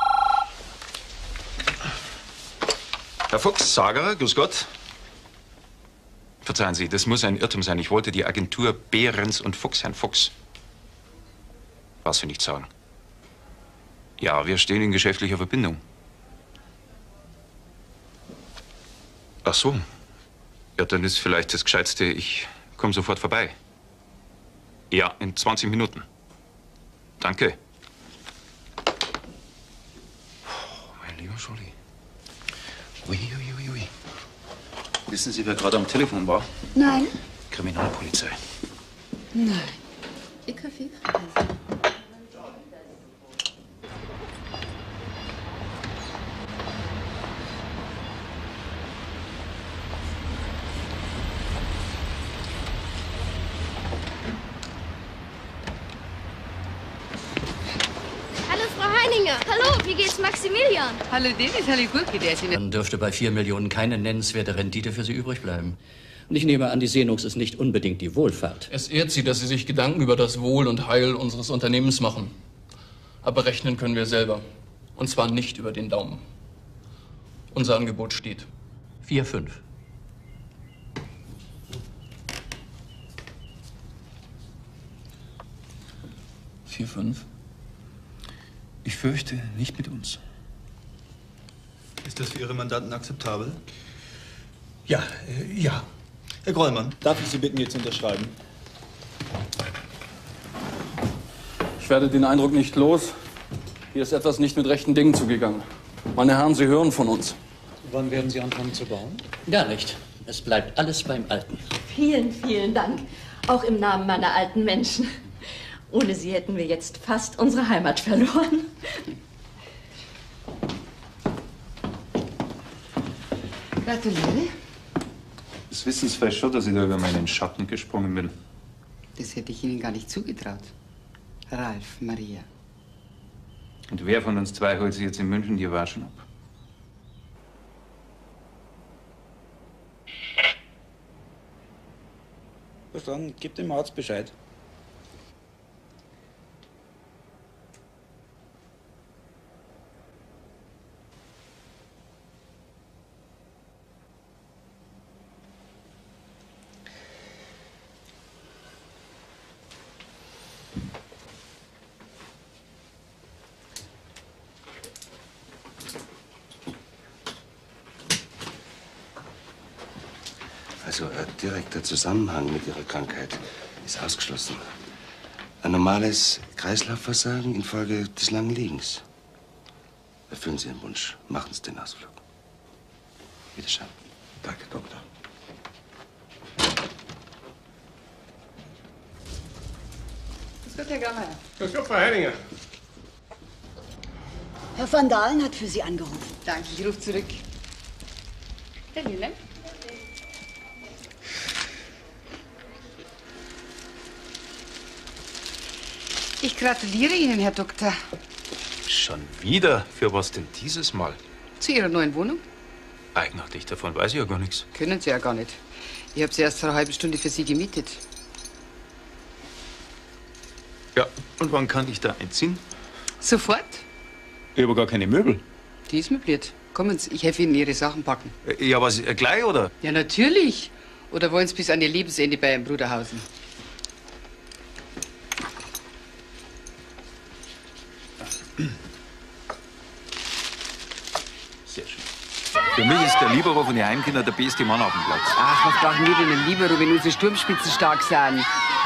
K: Herr Fuchs, Sagerer, grüß Gott. Verzeihen Sie, das muss ein Irrtum sein. Ich wollte die Agentur Behrens und Fuchs, Herrn Fuchs. Was Sie nicht sagen. Ja, wir stehen in geschäftlicher Verbindung. Ach so. Ja, dann ist vielleicht das Gescheitste, ich komme sofort vorbei. Ja, in zwanzig Minuten. Danke. Oh, mein lieber Scholli. Ui, ui, ui, ui. Wissen Sie, wer gerade am Telefon war?
G: Nein.
K: Kriminalpolizei.
G: Nein. Ich Kaffee.
J: Hallo, Frau Heininger. Hallo, wie geht's Maximilian?
C: Hallo Dennis, hallo Gurki, der ist in der...
S: Dann dürfte bei vier Millionen keine nennenswerte Rendite für Sie übrig bleiben. Und ich nehme an, die Seenungs ist nicht unbedingt die Wohlfahrt.
P: Es ehrt Sie, dass Sie sich Gedanken über das Wohl und Heil unseres Unternehmens machen. Aber rechnen können wir selber. Und zwar nicht über den Daumen. Unser Angebot steht.
S: Vier, fünf.
K: Vier, fünf? Ich fürchte, nicht mit uns.
A: Ist das für Ihre Mandanten akzeptabel?
L: Ja, äh, ja.
A: Herr Grollmann, darf ich Sie bitten, jetzt zu unterschreiben?
R: Ich werde den Eindruck nicht los,
P: Hier ist etwas nicht mit rechten Dingen zugegangen. Meine Herren, Sie hören von uns.
B: Wann werden Sie anfangen zu bauen?
S: Gar nicht. Es bleibt alles beim Alten.
U: Vielen, vielen Dank. Auch im Namen meiner alten Menschen. Ohne sie hätten wir jetzt fast unsere Heimat verloren.
C: Gratuliere.
D: Das wissen Sie vielleicht schon, dass ich da über meinen Schatten gesprungen bin.
C: Das hätte ich Ihnen gar nicht zugetraut. Ralf, Maria.
D: Und wer von uns zwei holt sich jetzt in München die Waschen ab?
Q: Verstanden, gib dem Arzt Bescheid.
N: Also ein direkter Zusammenhang mit Ihrer Krankheit ist ausgeschlossen. Ein normales Kreislaufversagen infolge des langen Liegens. Erfüllen Sie Ihren Wunsch. Machen Sie den Ausflug. Bitte schön. Danke, Doktor.
C: Grüß Gott, Herr Grammer.
L: Grüß Gott, Frau Heidinger.
G: Herr van Dalen hat für Sie angerufen.
C: Danke, ich rufe zurück. Herr Wilhelm? Ich gratuliere Ihnen, Herr Doktor.
D: Schon wieder? Für was denn dieses Mal?
C: Zu Ihrer neuen Wohnung?
D: Eigenartig, davon weiß ich ja gar nichts.
C: Können Sie ja gar nicht. Ich habe sie erst vor einer halben Stunde für Sie gemietet.
D: Ja, und wann kann ich da einziehen?
C: Sofort?
D: Ich habe gar keine Möbel.
C: Die ist möbliert. Kommen Sie, ich helfe Ihnen Ihre Sachen packen.
D: Ja, was, äh, gleich, oder?
C: Ja, natürlich. Oder wollen Sie bis an Ihr Lebensende bei Ihrem Bruder hausen?
D: Sehr schön. Für mich ist der Libero von den Heimkindern der beste Mann auf dem Platz.
C: Ach, was brauchen wir denn ein Libero, wenn unsere Sturmspitzen stark sind?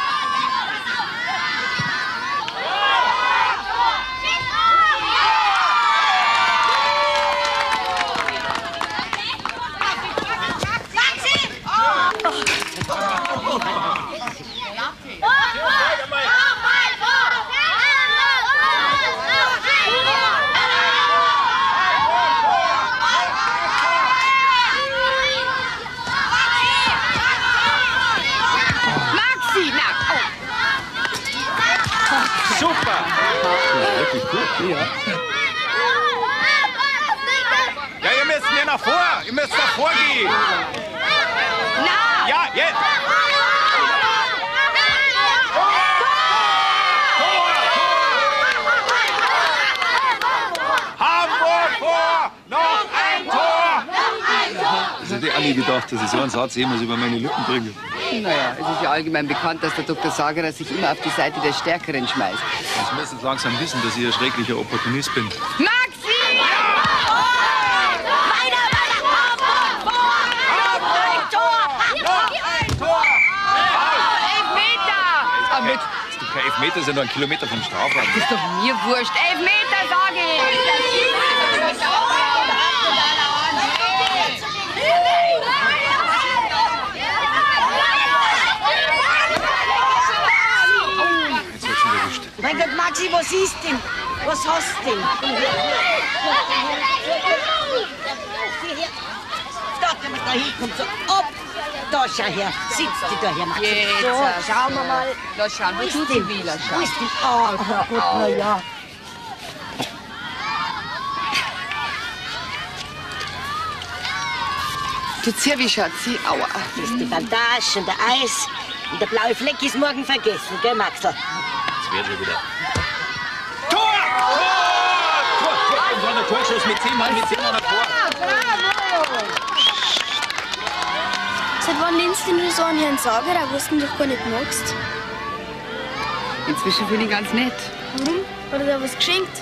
D: Ja. Ja, ihr müsst mir nach vor! Ihr müsst nach vorgehen!
J: Na!
D: Ja, jetzt! Hamburg vor! Noch ein Tor! Das hätte ich auch nie gedacht, dass ich so einen Satz jemals über meine Lippen bringe.
C: Naja, es ist ja allgemein bekannt, dass der Doktor Sagerer sich immer auf die Seite der Stärkeren schmeißt.
D: Sie müssen langsam wissen, dass ich ein schrecklicher Opportunist bin.
J: Maxi!
C: Mit.
D: Das ist doch kein Elfmeter, das ist ja nur ein Kilometer vom Strafraum.
C: Das ist doch mir wurscht. Elfmeter, sage ich!
D: Jetzt wird schon erwischt.
Y: Mein Gott, Maxi, was ist denn? Was hast du denn? Da, wenn man da hinkommt, so ab. Da, schau her. Sitzt die da her, Maxi.
C: Jetzt,
Y: So, schauen wir mal.
C: Lass schauen, wo tut die Wieler
Y: Wo ist denn? Ah, oh, gut, na ja.
C: Tut's hier wie Schatzi? Aua.
Y: Das ist die Bandage und der Eis. Und der blaue Fleck ist morgen vergessen, gell, Maxl?
D: Jetzt wird schon wieder. Tor! Tor! Tor! Tor! Und dann ein Torschuss mit zehn Mann, mit zehn Mann Tor.
J: Bravo! Seit wann lehnst du denn so an Herrn Sagerer, was du doch gar nicht magst?
C: Inzwischen finde ich ganz nett.
J: Warum? Hat er dir was geschenkt?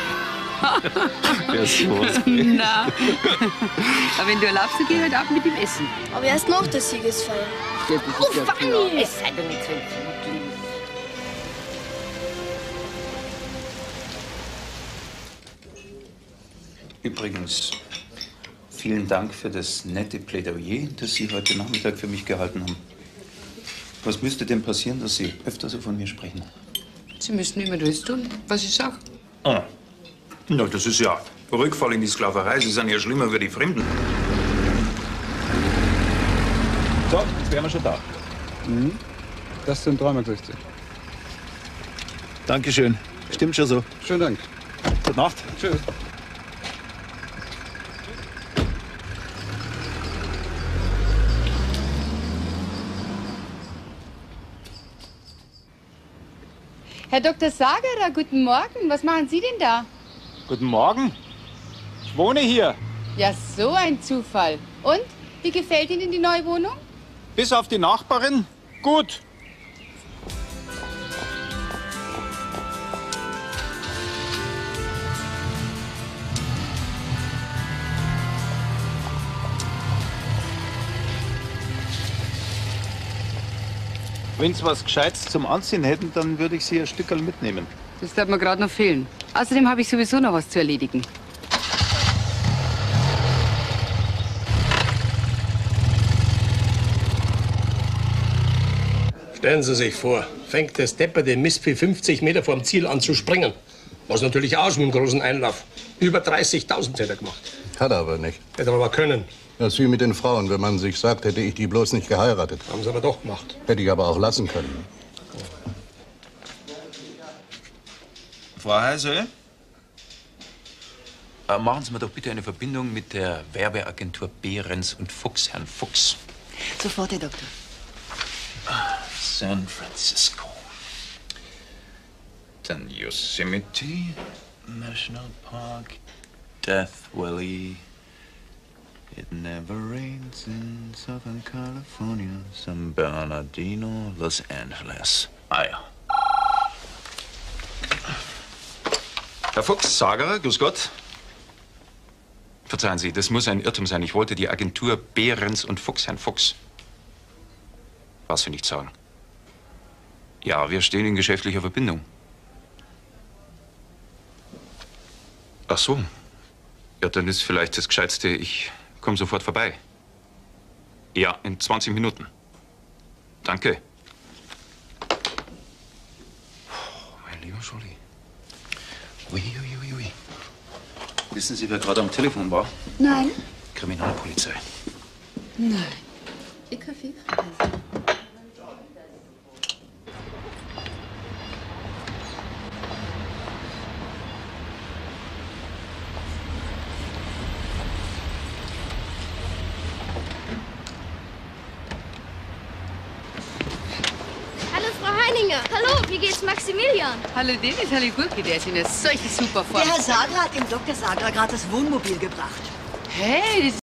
D: Wer ist sowas?
C: Na. Aber wenn du erlaubst, dann geh ich halt auch mit ihm essen.
J: Aber erst nach der Siegesfeier.
C: Ja, das
J: Oh,
C: ist ja
J: Fanny!
C: klar.
Y: Es sei doch nicht so empfindlich.
D: Übrigens, vielen Dank für das nette Plädoyer, das Sie heute Nachmittag für mich gehalten haben. Was müsste denn passieren, dass Sie öfter so von mir sprechen?
C: Sie müssten immer das tun, was ich sag.
D: Ah, na, das ist ja Rückfall in die Sklaverei. Sie sind ja schlimmer wie die Fremden.
A: So, jetzt wären wir schon da.
R: Mhm. Das sind drei Mark sechzig.
A: Dankeschön. Stimmt schon so.
R: Schönen Dank.
A: Gute Nacht.
R: Tschüss.
C: Herr Doktor Sagerer, guten Morgen. Was machen Sie denn da?
A: Guten Morgen. Ich wohne hier.
C: Ja, so ein Zufall. Und? Wie gefällt Ihnen die neue Wohnung?
A: Bis auf die Nachbarin. Gut. Wenn Sie was Gescheites zum Anziehen hätten, dann würde ich Sie ein Stückerl mitnehmen.
C: Das darf mir gerade noch fehlen. Außerdem habe ich sowieso noch was zu erledigen.
L: Stellen Sie sich vor, fängt der Stepper den Mistvieh fünfzig Meter vom Ziel an zu springen. Was natürlich aus mit dem großen Einlauf. Über dreißigtausend hätte er gemacht.
I: Hat er aber nicht.
L: Hätte er aber können.
I: Das ist wie mit den Frauen. Wenn man sich sagt, hätte ich die bloß nicht geheiratet.
L: Haben Sie aber doch gemacht.
I: Hätte ich aber auch lassen können.
D: Frau Heise, äh, machen Sie mir doch bitte eine Verbindung mit der Werbeagentur Behrens und Fuchs, Herrn Fuchs.
G: Sofort, Herr Doktor.
D: San Francisco. Dann Yosemite National Park, Death Valley. It never rains in Southern California. San Bernardino, Los Angeles. Ah ja. Herr Fuchs, Sagerer, grüß Gott. Verzeihen Sie, das muss ein Irrtum sein. Ich wollte die Agentur Behrens und Fuchs, Herrn Fuchs. Was Sie nicht sagen. Ja, wir stehen in geschäftlicher Verbindung. Ach so. Ja, dann ist vielleicht das Gescheitste, ich komme sofort vorbei. Ja, in zwanzig Minuten. Danke. Oh, mein lieber Scholli. Ui, ui, ui, ui. Wissen Sie, wer gerade am Telefon war?
G: Nein.
D: Kriminalpolizei.
G: Nein. Ich Kaffee.
J: Hallo, Frau Heininger. Hallo, wie geht's Maximilian?
C: Hallo Dennis, hallo Gurki, der ist in einer solchen super Form.
G: Der Herr Sager hat dem Doktor Sager gerade das Wohnmobil gebracht.
C: Hey, das